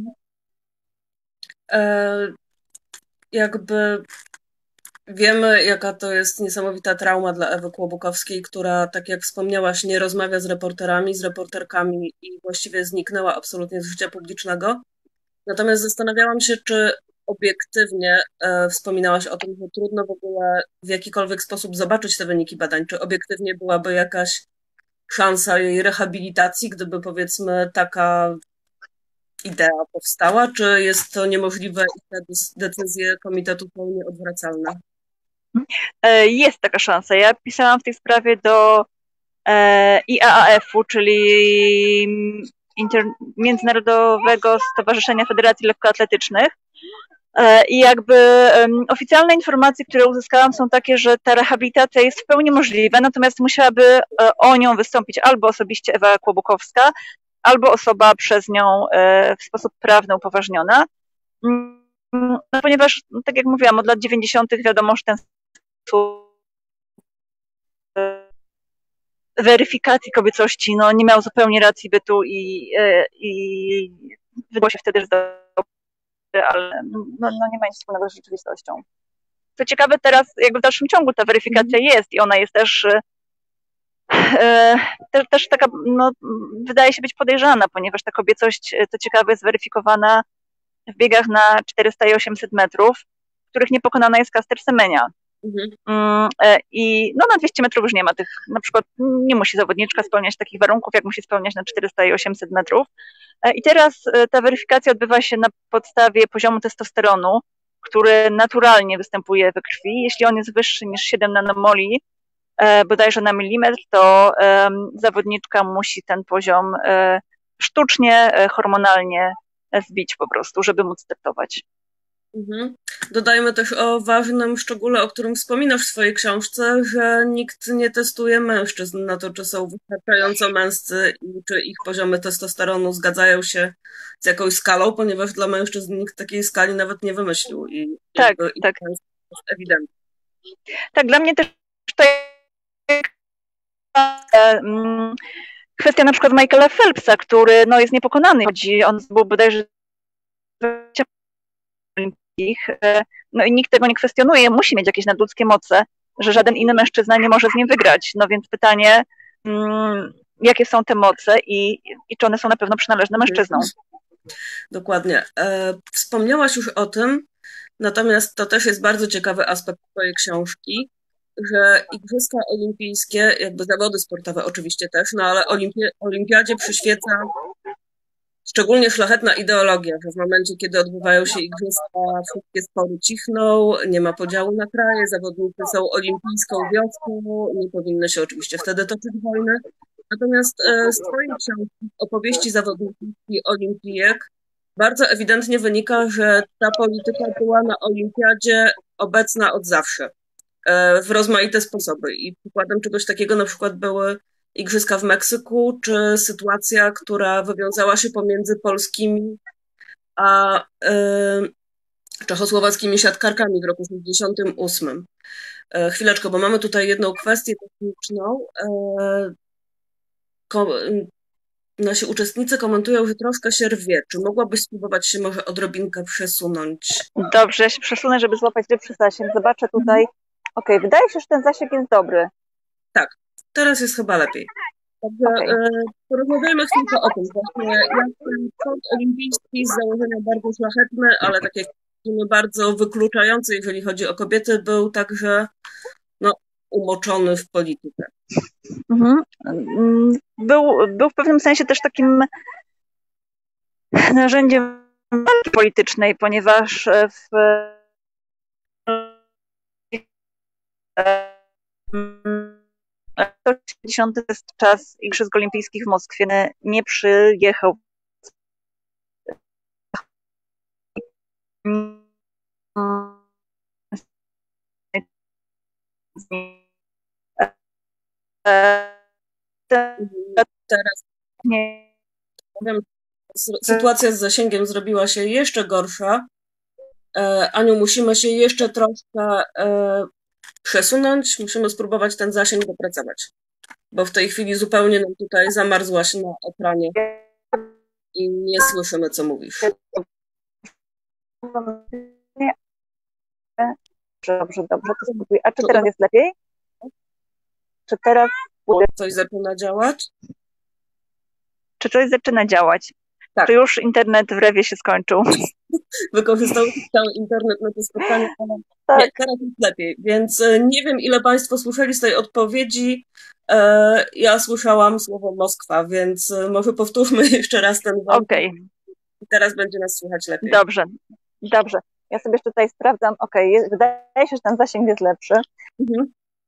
E, jakby wiemy, jaka to jest niesamowita trauma dla Ewy Kłobukowskiej, która, tak jak wspomniałaś, nie rozmawia z reporterami, z reporterkami i właściwie zniknęła absolutnie z życia publicznego. Natomiast zastanawiałam się, czy obiektywnie, e, wspominałaś o tym, że trudno w ogóle w jakikolwiek sposób zobaczyć te wyniki badań, czy obiektywnie byłaby jakaś szansa jej rehabilitacji, gdyby powiedzmy taka idea powstała, czy jest to niemożliwe i te decyzje komitetu są nieodwracalne?
Jest taka szansa. Ja pisałam w tej sprawie do I A A F-u, czyli Inter- Międzynarodowego Stowarzyszenia Federacji Lekkoatletycznych. I jakby um, oficjalne informacje, które uzyskałam, są takie, że ta rehabilitacja jest w pełni możliwa, natomiast musiałaby o nią wystąpić albo osobiście Ewa Kłobukowska, albo osoba przez nią w sposób prawny upoważniona. No, ponieważ, tak jak mówiłam, od lat dziewięćdziesiątych wiadomo, że ten sposób weryfikacji kobiecości no, nie miał zupełnie racji bytu i, i wydało się wtedy, że dobry, ale no, no nie ma nic wspólnego z rzeczywistością. Co ciekawe, teraz jakby w dalszym ciągu ta weryfikacja jest i ona jest też, e, też, też taka, no, wydaje się być podejrzana, ponieważ ta kobiecość, co ciekawe, jest weryfikowana w biegach na czterysta i osiemset metrów, w których niepokonana jest Caster Semenya. Mhm. I no, na dwieście metrów już nie ma tych, na przykład nie musi zawodniczka spełniać takich warunków, jak musi spełniać na czterysta i osiemset metrów. I teraz ta weryfikacja odbywa się na podstawie poziomu testosteronu, który naturalnie występuje we krwi. Jeśli on jest wyższy niż siedem nanomoli, bodajże na milimetr, to zawodniczka musi ten poziom sztucznie, hormonalnie zbić po prostu, żeby móc startować.
Mhm. Dodajmy też o ważnym szczególe, o którym wspominasz w swojej książce, że nikt nie testuje mężczyzn na to, czy są wystarczająco męscy i czy ich poziomy testosteronu zgadzają się z jakąś skalą, ponieważ dla mężczyzn nikt takiej skali nawet nie wymyślił i
tak,
jakby
tak.
to jest ewidentne.
Tak, dla mnie też to jest kwestia na przykład Michaela Phelpsa, który no, jest niepokonany. On był bodajże no i nikt tego nie kwestionuje, musi mieć jakieś nadludzkie moce, że żaden inny mężczyzna nie może z nim wygrać. No więc pytanie, mm, jakie są te moce i, i czy one są na pewno przynależne mężczyznom.
Dokładnie. E, wspomniałaś już o tym, natomiast to też jest bardzo ciekawy aspekt twojej książki, że Igrzyska Olimpijskie, jakby zawody sportowe oczywiście też, no ale olimpie, olimpiadzie przyświeca szczególnie szlachetna ideologia, że w momencie, kiedy odbywają się igrzyska, wszystkie spory cichną, nie ma podziału na kraje, zawodnicy są olimpijską wioską, nie powinny się oczywiście wtedy toczyć wojny. Natomiast z twojej książki Opowieści zawodników i olimpijek bardzo ewidentnie wynika, że ta polityka była na olimpiadzie obecna od zawsze w rozmaite sposoby. I przykładem czegoś takiego na przykład były Igrzyska w Meksyku, czy sytuacja, która wywiązała się pomiędzy polskimi a y, czechosłowackimi siatkarkami w roku sześćdziesiątym ósmym. Y, chwileczkę, bo mamy tutaj jedną kwestię techniczną. Y, ko, y, nasi uczestnicy komentują, że troszkę się rwie. Czy mogłabyś spróbować się może odrobinkę przesunąć?
Dobrze, ja się przesunę, żeby złapać lepszy zasięg. Zobaczę tutaj. Okej, okay, wydaje się, że ten zasięg jest dobry.
Tak, teraz jest chyba lepiej. Także okay. e, porozmawiajmy chwilkę o tym właśnie, jak ten sport olimpijski z założenia bardzo szlachetny, ale tak jak widzimy bardzo wykluczający, jeżeli chodzi o kobiety, był także no, umoczony w politykę.
Mhm. Był, był w pewnym sensie też takim narzędziem walki politycznej, ponieważ w dziewięćdziesiąty to jest czas Igrzysk Olimpijskich w Moskwie. Nie przyjechał
teraz nie wiem, sytuacja z zasięgiem zrobiła się jeszcze gorsza. Aniu, musimy się jeszcze troszkę przesunąć, musimy spróbować ten zasięg dopracować, bo w tej chwili zupełnie nam tutaj zamarzłaś na ekranie i nie słyszymy, co mówisz.
Dobrze, dobrze, to spróbuję. A czy teraz jest lepiej? Czy teraz...
Coś zaczyna działać?
Czy coś zaczyna działać? Tak. Czy już internet w Rewie się skończył?
Wykorzystał cały internet na to spotkanie, ale tak. Nie, teraz jest lepiej. Więc nie wiem, ile Państwo słyszeli z tej odpowiedzi. Ja słyszałam słowo Moskwa, więc może powtórzmy jeszcze raz ten wątek.
Okej. Okay.
I teraz będzie nas słychać lepiej.
Dobrze, dobrze. Ja sobie jeszcze tutaj sprawdzam. Okej, okay. Wydaje się, że ten zasięg jest lepszy. Mhm.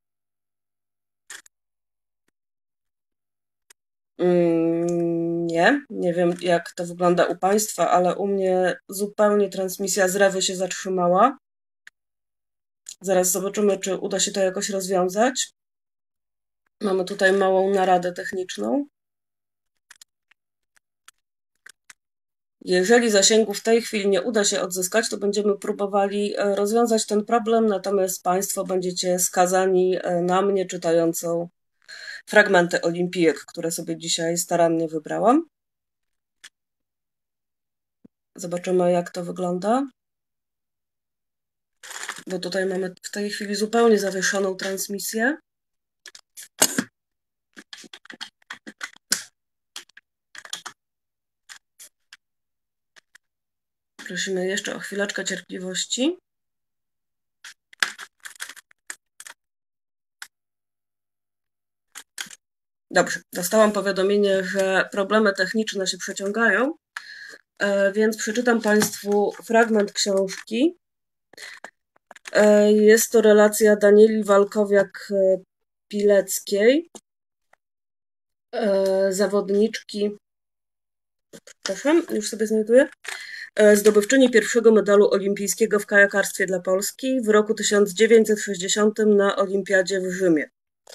Nie, nie wiem jak to wygląda u Państwa, ale u mnie zupełnie transmisja z Rewy się zatrzymała. Zaraz zobaczymy, czy uda się to jakoś rozwiązać. Mamy tutaj małą naradę techniczną. Jeżeli zasięgu w tej chwili nie uda się odzyskać, to będziemy próbowali rozwiązać ten problem, natomiast Państwo będziecie skazani na mnie czytającą fragmenty olimpijek, które sobie dzisiaj starannie wybrałam. Zobaczymy, jak to wygląda. Bo tutaj mamy w tej chwili zupełnie zawieszoną transmisję. Prosimy jeszcze o chwileczkę cierpliwości. Dobrze, dostałam powiadomienie, że problemy techniczne się przeciągają, więc przeczytam Państwu fragment książki. Jest to relacja Danieli Walkowiak-Pileckiej, zawodniczki, przepraszam, już sobie znajduję, zdobywczyni pierwszego medalu olimpijskiego w kajakarstwie dla Polski w roku tysiąc dziewięćset sześćdziesiątym na Olimpiadzie w Rzymie.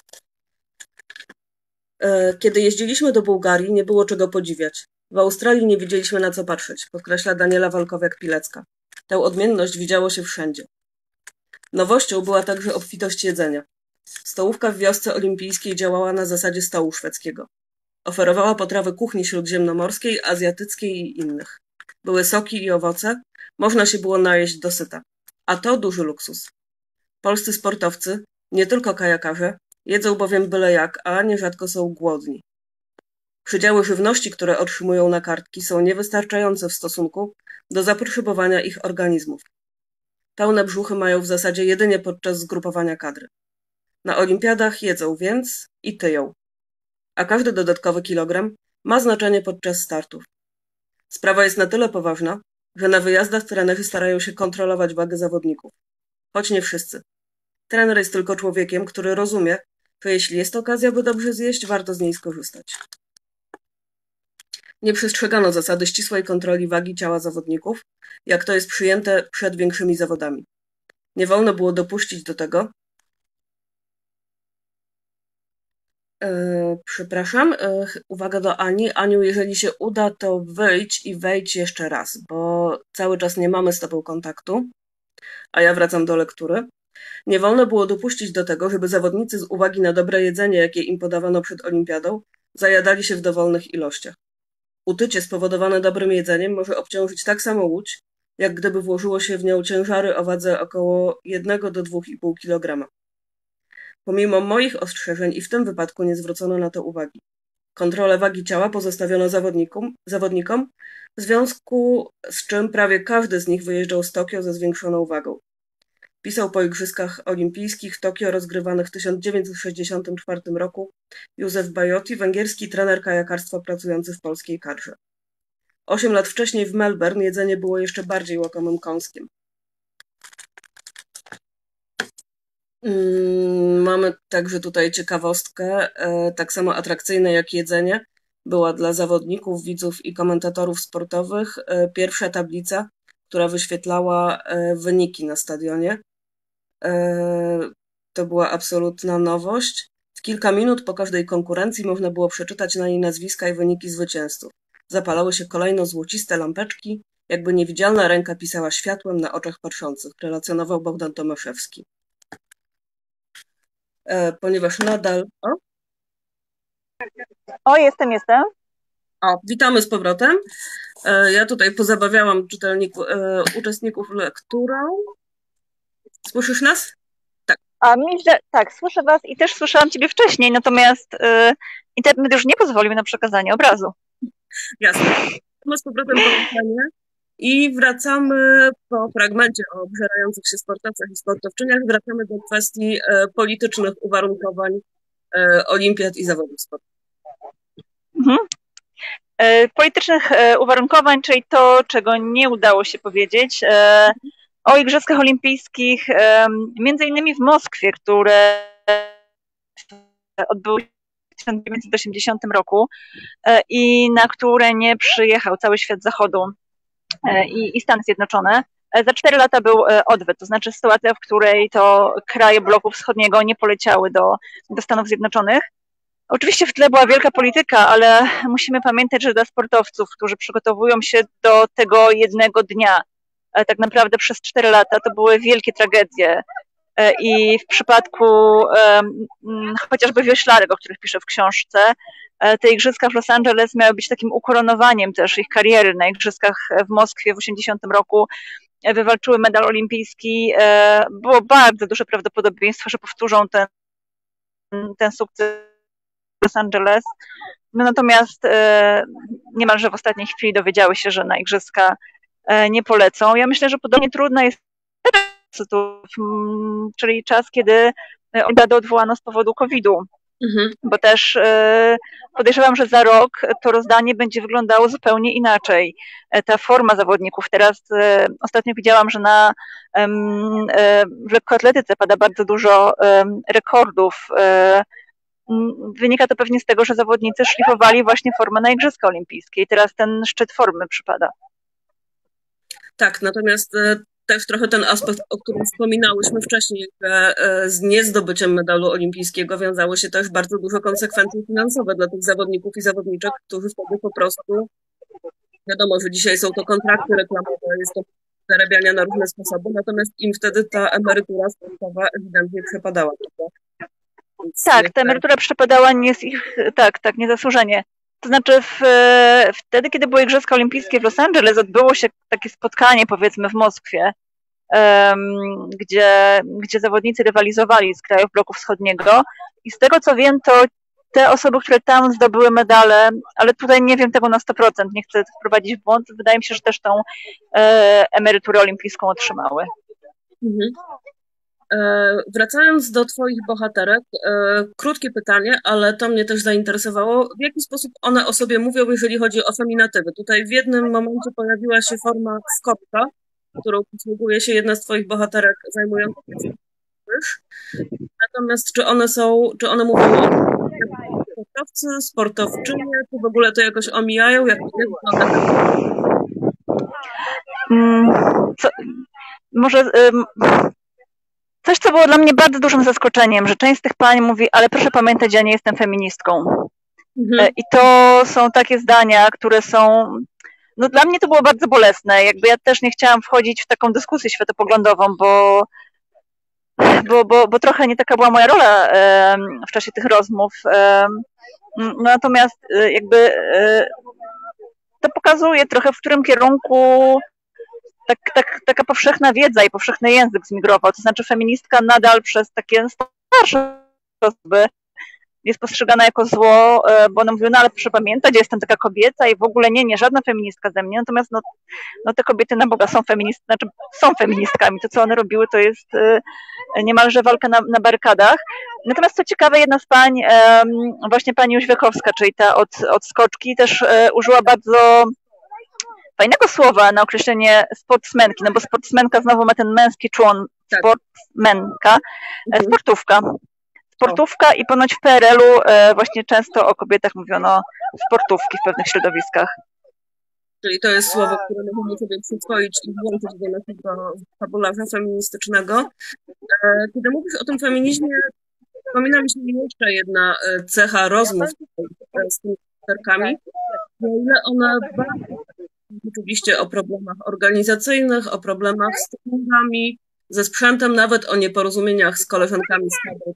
Kiedy jeździliśmy do Bułgarii, nie było czego podziwiać. W Australii nie wiedzieliśmy, na co patrzeć, podkreśla Daniela Walkowiak-Pilecka. Tę odmienność widziało się wszędzie. Nowością była także obfitość jedzenia. Stołówka w wiosce olimpijskiej działała na zasadzie stołu szwedzkiego. Oferowała potrawy kuchni śródziemnomorskiej, azjatyckiej i innych. Były soki i owoce, można się było najeść dosyta. A to duży luksus. Polscy sportowcy, nie tylko kajakarze, jedzą bowiem byle jak, a nierzadko są głodni. Przydziały żywności, które otrzymują na kartki, są niewystarczające w stosunku do zapotrzebowania ich organizmów. Pełne brzuchy mają w zasadzie jedynie podczas zgrupowania kadry. Na olimpiadach jedzą więc i tyją. A każdy dodatkowy kilogram ma znaczenie podczas startów. Sprawa jest na tyle poważna, że na wyjazdach trenerzy starają się kontrolować wagę zawodników. Choć nie wszyscy. Trener jest tylko człowiekiem, który rozumie, że jeśli jest okazja, by dobrze zjeść, warto z niej skorzystać. Nie przestrzegano zasady ścisłej kontroli wagi ciała zawodników, jak to jest przyjęte przed większymi zawodami. Nie wolno było dopuścić do tego, Yy, przepraszam, yy, uwaga do Ani. Aniu, jeżeli się uda, to wyjdź i wejdź jeszcze raz, bo cały czas nie mamy z Tobą kontaktu, a ja wracam do lektury. Nie wolno było dopuścić do tego, żeby zawodnicy z uwagi na dobre jedzenie, jakie im podawano przed olimpiadą, zajadali się w dowolnych ilościach. Utycie spowodowane dobrym jedzeniem może obciążyć tak samo łódź, jak gdyby włożyło się w nią ciężary o wadze około jednego do dwóch i pół kilograma. Pomimo moich ostrzeżeń i w tym wypadku nie zwrócono na to uwagi. Kontrolę wagi ciała pozostawiono zawodnikom, zawodnikom, w związku z czym prawie każdy z nich wyjeżdżał z Tokio ze zwiększoną wagą. Pisał po Igrzyskach Olimpijskich w Tokio rozgrywanych w tysiąc dziewięćset sześćdziesiątym czwartym roku Józef Bajoti, węgierski trener kajakarstwa pracujący w polskiej kadrze. Osiem lat wcześniej w Melbourne jedzenie było jeszcze bardziej łakomym kąskiem. Mamy także tutaj ciekawostkę, tak samo atrakcyjne jak jedzenie, była dla zawodników, widzów i komentatorów sportowych pierwsza tablica, która wyświetlała wyniki na stadionie. To była absolutna nowość. W kilka minut po każdej konkurencji można było przeczytać na niej nazwiska i wyniki zwycięzców. Zapalały się kolejno złociste lampeczki, jakby niewidzialna ręka pisała światłem na oczach patrzących, relacjonował Bogdan Tomaszewski. Ponieważ nadal... O,
o jestem, jestem.
O, witamy z powrotem. Ja tutaj pozabawiałam czytelników, uczestników lekturą. Słyszysz nas? Tak.
A myślę, tak, słyszę Was i też słyszałam Ciebie wcześniej, natomiast yy, internet już nie pozwolił na przekazanie obrazu.
Jasne. Witamy z powrotem po pytanie i wracamy po fragmencie o obżerających się sportowcach i sportowczyniach. Wracamy do kwestii e, politycznych uwarunkowań e, olimpiad i zawodów sportowych.
Mhm. E, politycznych e, uwarunkowań, czyli to, czego nie udało się powiedzieć. E, o Igrzyskach Olimpijskich, e, między innymi w Moskwie, które odbyły się w tysiąc dziewięćset osiemdziesiątym roku e, i na które nie przyjechał cały świat zachodu e, i, i Stany Zjednoczone. E, za cztery lata był e, odwet, to znaczy sytuacja, w której to kraje bloku wschodniego nie poleciały do, do Stanów Zjednoczonych. Oczywiście w tle była wielka polityka, ale musimy pamiętać, że dla sportowców, którzy przygotowują się do tego jednego dnia, tak naprawdę przez cztery lata, to były wielkie tragedie. I w przypadku um, chociażby wioślarek, o których piszę w książce, te igrzyska w Los Angeles miały być takim ukoronowaniem też ich kariery. Na igrzyskach w Moskwie w osiemdziesiątym roku wywalczyły medal olimpijski. Było bardzo duże prawdopodobieństwo, że powtórzą ten, ten sukces w Los Angeles. No natomiast niemalże w ostatniej chwili dowiedziały się, że na igrzyska nie polecą. Ja myślę, że podobnie trudna jest czyli czas, kiedy olimpiadę odwołano z powodu kowida. Mhm. Bo też podejrzewam, że za rok to rozdanie będzie wyglądało zupełnie inaczej. Ta forma zawodników. Teraz ostatnio widziałam, że na, w lekkoatletyce pada bardzo dużo rekordów. Wynika to pewnie z tego, że zawodnicy szlifowali właśnie formę na Igrzyska Olimpijskie i teraz ten szczyt formy przypada.
Tak, natomiast też trochę ten aspekt, o którym wspominałyśmy wcześniej, że z niezdobyciem medalu olimpijskiego wiązało się też bardzo dużo konsekwencji finansowe dla tych zawodników i zawodniczek, którzy wtedy po prostu, wiadomo, że dzisiaj są to kontrakty reklamowe, jest to zarabiania na różne sposoby, natomiast im wtedy ta emerytura sportowa ewidentnie przepadała.
Więc tak, ta emerytura przepadała nie z ich, tak, tak, niezasłużenie. To znaczy w, wtedy, kiedy były Igrzyska Olimpijskie w Los Angeles, odbyło się takie spotkanie, powiedzmy, w Moskwie, um, gdzie, gdzie zawodnicy rywalizowali z krajów bloku wschodniego i z tego, co wiem, to te osoby, które tam zdobyły medale, ale tutaj nie wiem tego na sto procent, nie chcę wprowadzić w błąd, wydaje mi się, że też tą e, emeryturę olimpijską otrzymały.
Mhm. Wracając do twoich bohaterek, krótkie pytanie, ale to mnie też zainteresowało. W jaki sposób one o sobie mówią, jeżeli chodzi o feminatywy? Tutaj w jednym momencie pojawiła się forma skoczka, którą posługuje się jedna z twoich bohaterek zajmująca się wyż. Natomiast czy one są, czy one mówią o sportowcy, sportowczynie, czy w ogóle to jakoś omijają? Jak to wygląda?
Hmm, co, może... Um... Coś, co było dla mnie bardzo dużym zaskoczeniem, że część z tych pań mówi, ale proszę pamiętać, ja nie jestem feministką. Mhm. I to są takie zdania, które są, no dla mnie to było bardzo bolesne. Jakby ja też nie chciałam wchodzić w taką dyskusję światopoglądową, bo, bo, bo, bo trochę nie taka była moja rola w czasie tych rozmów. No, natomiast jakby to pokazuje trochę, w którym kierunku Tak, tak, taka powszechna wiedza i powszechny język zmigrował. To znaczy feministka nadal przez takie starsze osoby jest postrzegana jako zło, bo one mówią, no ale proszę pamiętać, ja jestem taka kobieta i w ogóle nie, nie, żadna feministka ze mnie. Natomiast no, no te kobiety na Boga są feministkami, znaczy są feministkami. To, co one robiły, to jest niemalże walka na, na barykadach. Natomiast co ciekawe, jedna z pań, właśnie pani Jóźwiakowska, czyli ta od, od skoczki, też użyła bardzo fajnego słowa na określenie sportsmenki, no bo sportsmenka znowu ma ten męski człon, tak. Sportsmenka, mhm. sportówka. Sportówka i ponoć w P R L-u właśnie często o kobietach mówiono sportówki w pewnych środowiskach.
Czyli to jest słowo, które możemy sobie przyswoić i włączyć do naszego wokabularza feministycznego. Kiedy mówisz o tym feminizmie, wspomina mi się jeszcze jedna cecha rozmów z tymi bohaterkami, o ile one bardzo oczywiście o problemach organizacyjnych, o problemach z treningami, ze sprzętem, nawet o nieporozumieniach z koleżankami z kadry,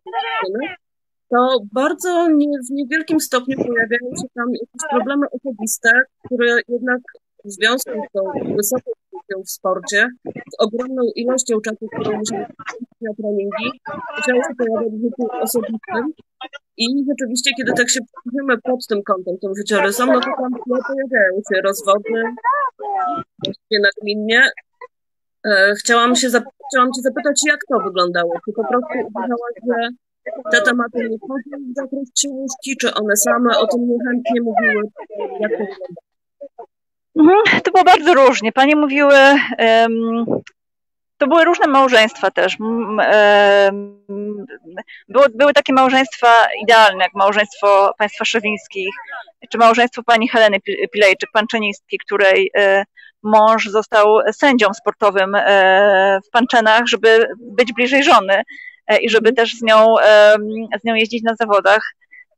to bardzo nie, w niewielkim stopniu pojawiają się tam jakieś problemy osobiste, które jednak w związku z tą wysoką funkcją w sporcie, z ogromną ilością czasu, którą musimy na treningi, musiały się pojawiać w życiu osobistym. I rzeczywiście, kiedy tak się przyjrzymy pod tym kątem, tym życiorysem, no to tam pojawiają się rozwody, właściwie nagminnie. Chciałam, się zap- chciałam cię zapytać, jak to wyglądało? Czy po prostu uważałaś, że te tematy nie wchodzą w zakres książki, czy one same o tym niechętnie mówiły? Jak to wygląda?
Mhm, to było bardzo różnie. Panie mówiły, um, to były różne małżeństwa też. Były, były takie małżeństwa idealne, jak małżeństwo państwa Szewińskich, czy małżeństwo pani Heleny Pilejczyk-Panczynistki, której mąż został sędzią sportowym w Panczenach, żeby być bliżej żony i żeby też z nią, z nią jeździć na zawodach.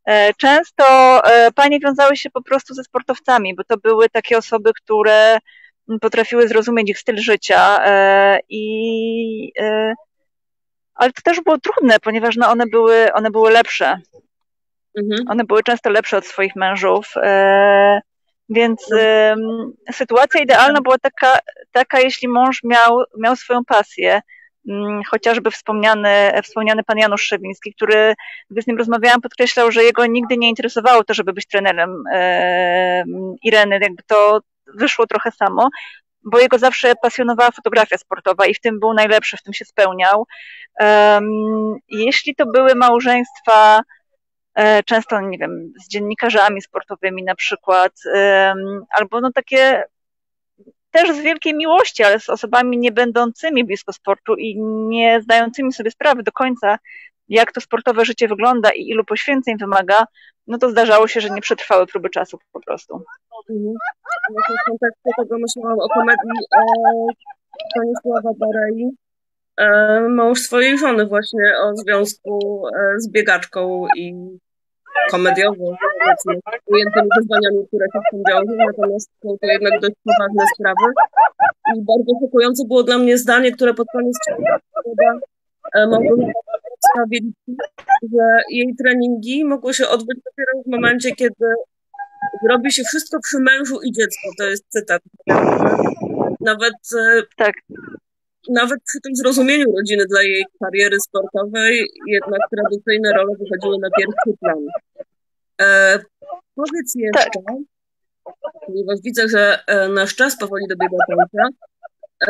Często panie wiązały się po prostu ze sportowcami, bo to były takie osoby, które potrafiły zrozumieć ich styl życia i ale to też było trudne, ponieważ no one były, one były lepsze. Mhm. One były często lepsze od swoich mężów. Więc um, sytuacja idealna była taka, taka jeśli mąż miał, miał swoją pasję, um, chociażby wspomniany, wspomniany pan Janusz Szewiński, który, gdy z nim rozmawiałam, podkreślał, że jego nigdy nie interesowało to, żeby być trenerem um, Ireny, jakby to wyszło trochę samo, bo jego zawsze pasjonowała fotografia sportowa i w tym był najlepszy, w tym się spełniał. Um, jeśli to były małżeństwa często, nie wiem, z dziennikarzami sportowymi na przykład, albo no takie też z wielkiej miłości, ale z osobami nie będącymi blisko sportu i nie zdającymi sobie sprawy do końca, jak to sportowe życie wygląda i ilu poświęceń wymaga, no to zdarzało się, że nie przetrwały próby czasu po prostu.
Mhm. W kontekście tego myślałam o komedii e, Stanisława Barei, e, mąż swojej żony właśnie, o związku e, z biegaczką i komediowo, powiedzmy, ujętymi wyzwaniami, które się w tym wiążą, natomiast są to jednak dość poważne sprawy. I bardzo szokujące było dla mnie zdanie, które pod koniec książki mogły przedstawić, że jej treningi mogły się odbyć dopiero w momencie, kiedy robi się wszystko przy mężu i dziecku. To jest cytat. Nawet tak. Nawet przy tym zrozumieniu rodziny dla jej kariery sportowej, jednak tradycyjne role wychodziły na pierwszy plan. E, powiedz jeszcze, tak. Ponieważ widzę, że nasz czas powoli dobiega końca. E,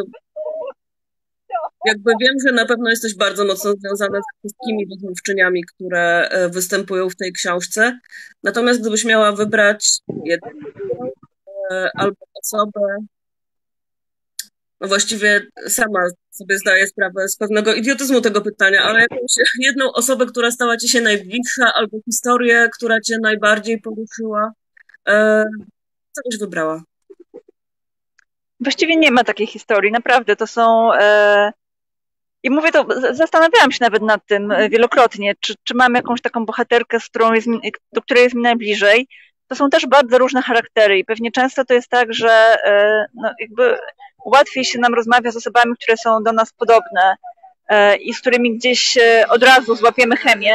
jakby wiem, że na pewno jesteś bardzo mocno związana z wszystkimi rozmówczyniami, które występują w tej książce. Natomiast gdybyś miała wybrać jedną e, albo osobę, no właściwie sama sobie zdaję sprawę z pewnego idiotyzmu tego pytania, ale jakąś jedną osobę, która stała ci się najbliższa, albo historię, która cię najbardziej poruszyła, e, co byś wybrała?
Właściwie nie ma takiej historii, naprawdę, to są... E... I mówię to, zastanawiałam się nawet nad tym wielokrotnie, czy, czy mam jakąś taką bohaterkę, z którą jest, do której jest mi najbliżej. To są też bardzo różne charaktery i pewnie często to jest tak, że e, no jakby łatwiej się nam rozmawia z osobami, które są do nas podobne e, i z którymi gdzieś e, od razu złapiemy chemię.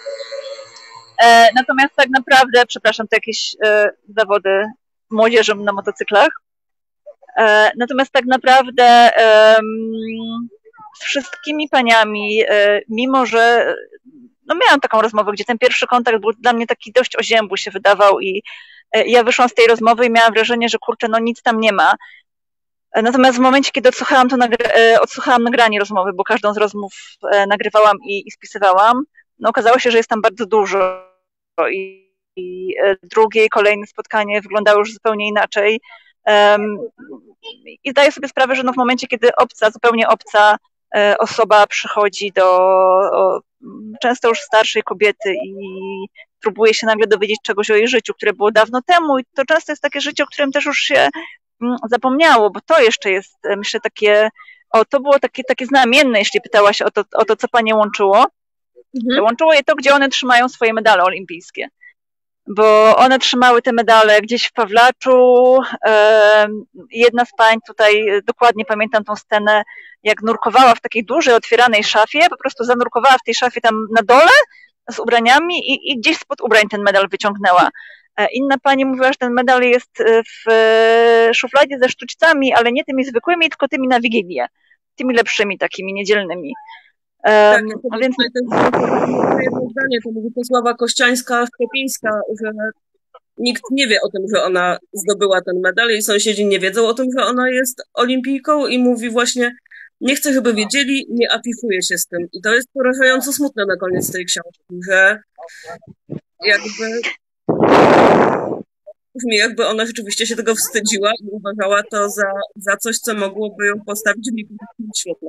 E, natomiast tak naprawdę, przepraszam, to jakieś e, zawody młodzieży na motocyklach. E, natomiast tak naprawdę e, z wszystkimi paniami, e, mimo że no miałam taką rozmowę, gdzie ten pierwszy kontakt był dla mnie taki dość oziębły się wydawał i e, ja wyszłam z tej rozmowy i miałam wrażenie, że kurczę, no nic tam nie ma. Natomiast w momencie, kiedy odsłuchałam, to nagra- odsłuchałam nagranie rozmowy, bo każdą z rozmów nagrywałam i, i spisywałam, no okazało się, że jest tam bardzo dużo i, i drugie i kolejne spotkanie wyglądało już zupełnie inaczej. Um, I zdaję sobie sprawę, że no w momencie, kiedy obca, zupełnie obca e, osoba przychodzi do o, często już starszej kobiety i próbuje się nagle dowiedzieć czegoś o jej życiu, które było dawno temu i to często jest takie życie, o którym też już się zapomniało, bo to jeszcze jest, myślę, takie, o, to było takie, takie znamienne, jeśli pytałaś o to, o to, co panie łączyło. Mhm. Łączyło je to, gdzie one trzymają swoje medale olimpijskie. Bo one trzymały te medale gdzieś w Pawlaczu. Jedna z pań, tutaj dokładnie pamiętam tą scenę, jak nurkowała w takiej dużej, otwieranej szafie, po prostu zanurkowała w tej szafie tam na dole z ubraniami i, i gdzieś spod ubrań ten medal wyciągnęła. Inna pani mówiła, że ten medal jest w szufladzie ze sztućcami, ale nie tymi zwykłymi, tylko tymi na Wigilię. Tymi lepszymi, takimi niedzielnymi.
Tak, um, to więc... to jest jedno zdanie, to mówi Czesława Kościańska-Szczepińska, że nikt nie wie o tym, że ona zdobyła ten medal, jej sąsiedzi nie wiedzą o tym, że ona jest olimpijką i mówi właśnie, nie chcę, żeby wiedzieli, nie afiszuje się z tym. I to jest porażająco smutne na koniec tej książki, że jakby brzmi, jakby ona rzeczywiście się tego wstydziła i uważała to za, za coś, co mogłoby ją postawić w nikim świetle.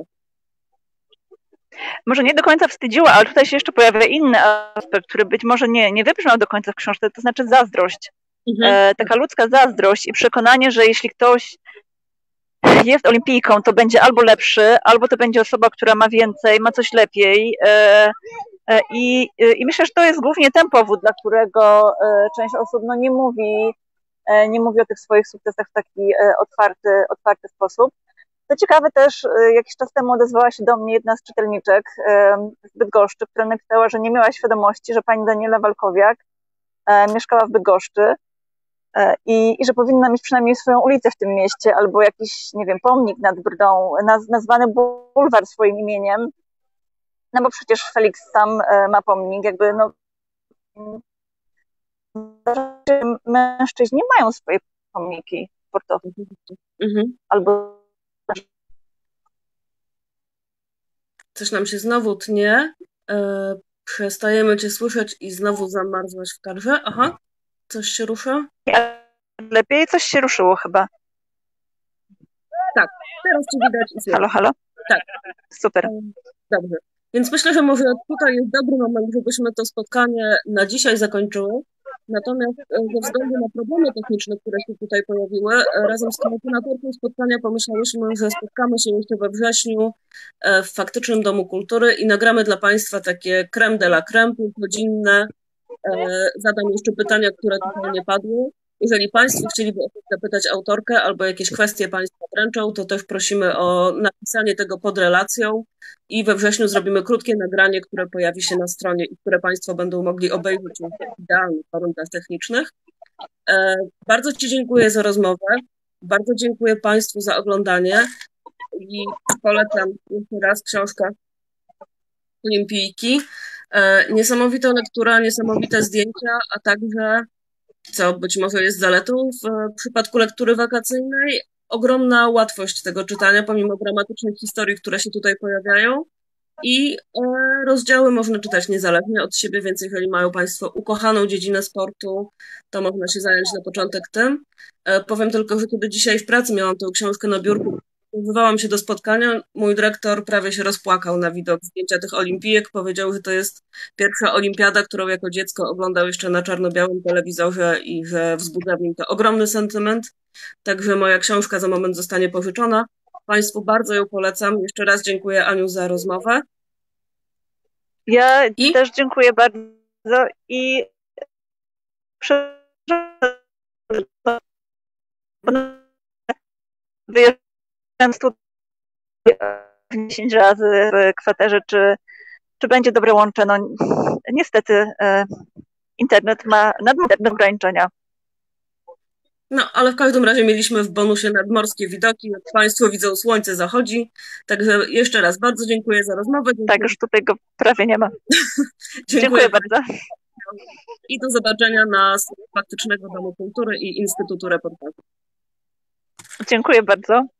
Może nie do końca wstydziła, ale tutaj się jeszcze pojawia inny aspekt, który być może nie, nie wybrzmiał do końca w książce, to znaczy zazdrość. Mhm. E, taka ludzka zazdrość i przekonanie, że jeśli ktoś jest olimpijką, to będzie albo lepszy, albo to będzie osoba, która ma więcej, ma coś lepiej. E, I, I myślę, że to jest głównie ten powód, dla którego część osób no, nie mówi, nie mówi o tych swoich sukcesach w taki otwarty, otwarty sposób. Co ciekawe też, jakiś czas temu odezwała się do mnie jedna z czytelniczek z Bydgoszczy, która napisała, że nie miała świadomości, że pani Daniela Walkowiak mieszkała w Bydgoszczy i, i że powinna mieć przynajmniej swoją ulicę w tym mieście albo jakiś, nie wiem, pomnik nad Brdą, naz, nazwany bulwar swoim imieniem. No bo przecież Felix sam ma pomnik, jakby no mężczyźni mają swoje pomniki sportowe. Mhm. Albo
coś nam się znowu tnie. Yy, przestajemy cię słyszeć i znowu zamarzłaś w kadrze. Aha, coś się rusza?
Lepiej coś się ruszyło chyba.
Tak, teraz cię widać i słychać.
Halo, halo?
Tak.
Super.
Dobrze. Więc myślę, że może tutaj jest dobry moment, żebyśmy to spotkanie na dzisiaj zakończyły. Natomiast ze względu na problemy techniczne, które się tutaj pojawiły, razem z koordynatorką spotkania pomyślałyśmy, że spotkamy się jeszcze we wrześniu w faktycznym Domu Kultury i nagramy dla Państwa takie crème de la crème, półgodzinne. Zadam jeszcze pytania, które tutaj nie padły. Jeżeli Państwo chcieliby zapytać autorkę albo jakieś kwestie Państwa dręczą, to też prosimy o napisanie tego pod relacją i we wrześniu zrobimy krótkie nagranie, które pojawi się na stronie i które Państwo będą mogli obejrzeć w idealnych warunkach technicznych. Bardzo Ci dziękuję za rozmowę. Bardzo dziękuję Państwu za oglądanie i polecam jeszcze raz książkę Olimpijki. Niesamowita lektura, niesamowite zdjęcia, a także, co być może jest zaletą w przypadku lektury wakacyjnej, ogromna łatwość tego czytania, pomimo dramatycznych historii, które się tutaj pojawiają. I rozdziały można czytać niezależnie od siebie, więc jeżeli mają Państwo ukochaną dziedzinę sportu, to można się zająć na początek tym. Powiem tylko, że kiedy dzisiaj w pracy miałam tę książkę na biurku, przygotowywałam się do spotkania, mój dyrektor prawie się rozpłakał na widok zdjęcia tych olimpijek. Powiedział, że to jest pierwsza olimpiada, którą jako dziecko oglądał jeszcze na czarno-białym telewizorze i że wzbudza w nim to ogromny sentyment. Także moja książka za moment zostanie pożyczona. Państwu bardzo ją polecam. Jeszcze raz dziękuję, Aniu, za rozmowę.
Ja I? też dziękuję bardzo i wyjeżdżam dziesięć razy w kwaterze, czy, czy będzie dobre łącze. No niestety e, internet ma nadmierne ograniczenia.
No, ale w każdym razie mieliśmy w bonusie nadmorskie widoki. Jak Państwo widzą, słońce zachodzi. Także jeszcze raz bardzo dziękuję za rozmowę. Dziękuję.
Tak, już tutaj go prawie nie ma. dziękuję, dziękuję bardzo.
I do zobaczenia na stronie Faktycznego Domu Kultury i Instytutu Reportażu.
Dziękuję bardzo.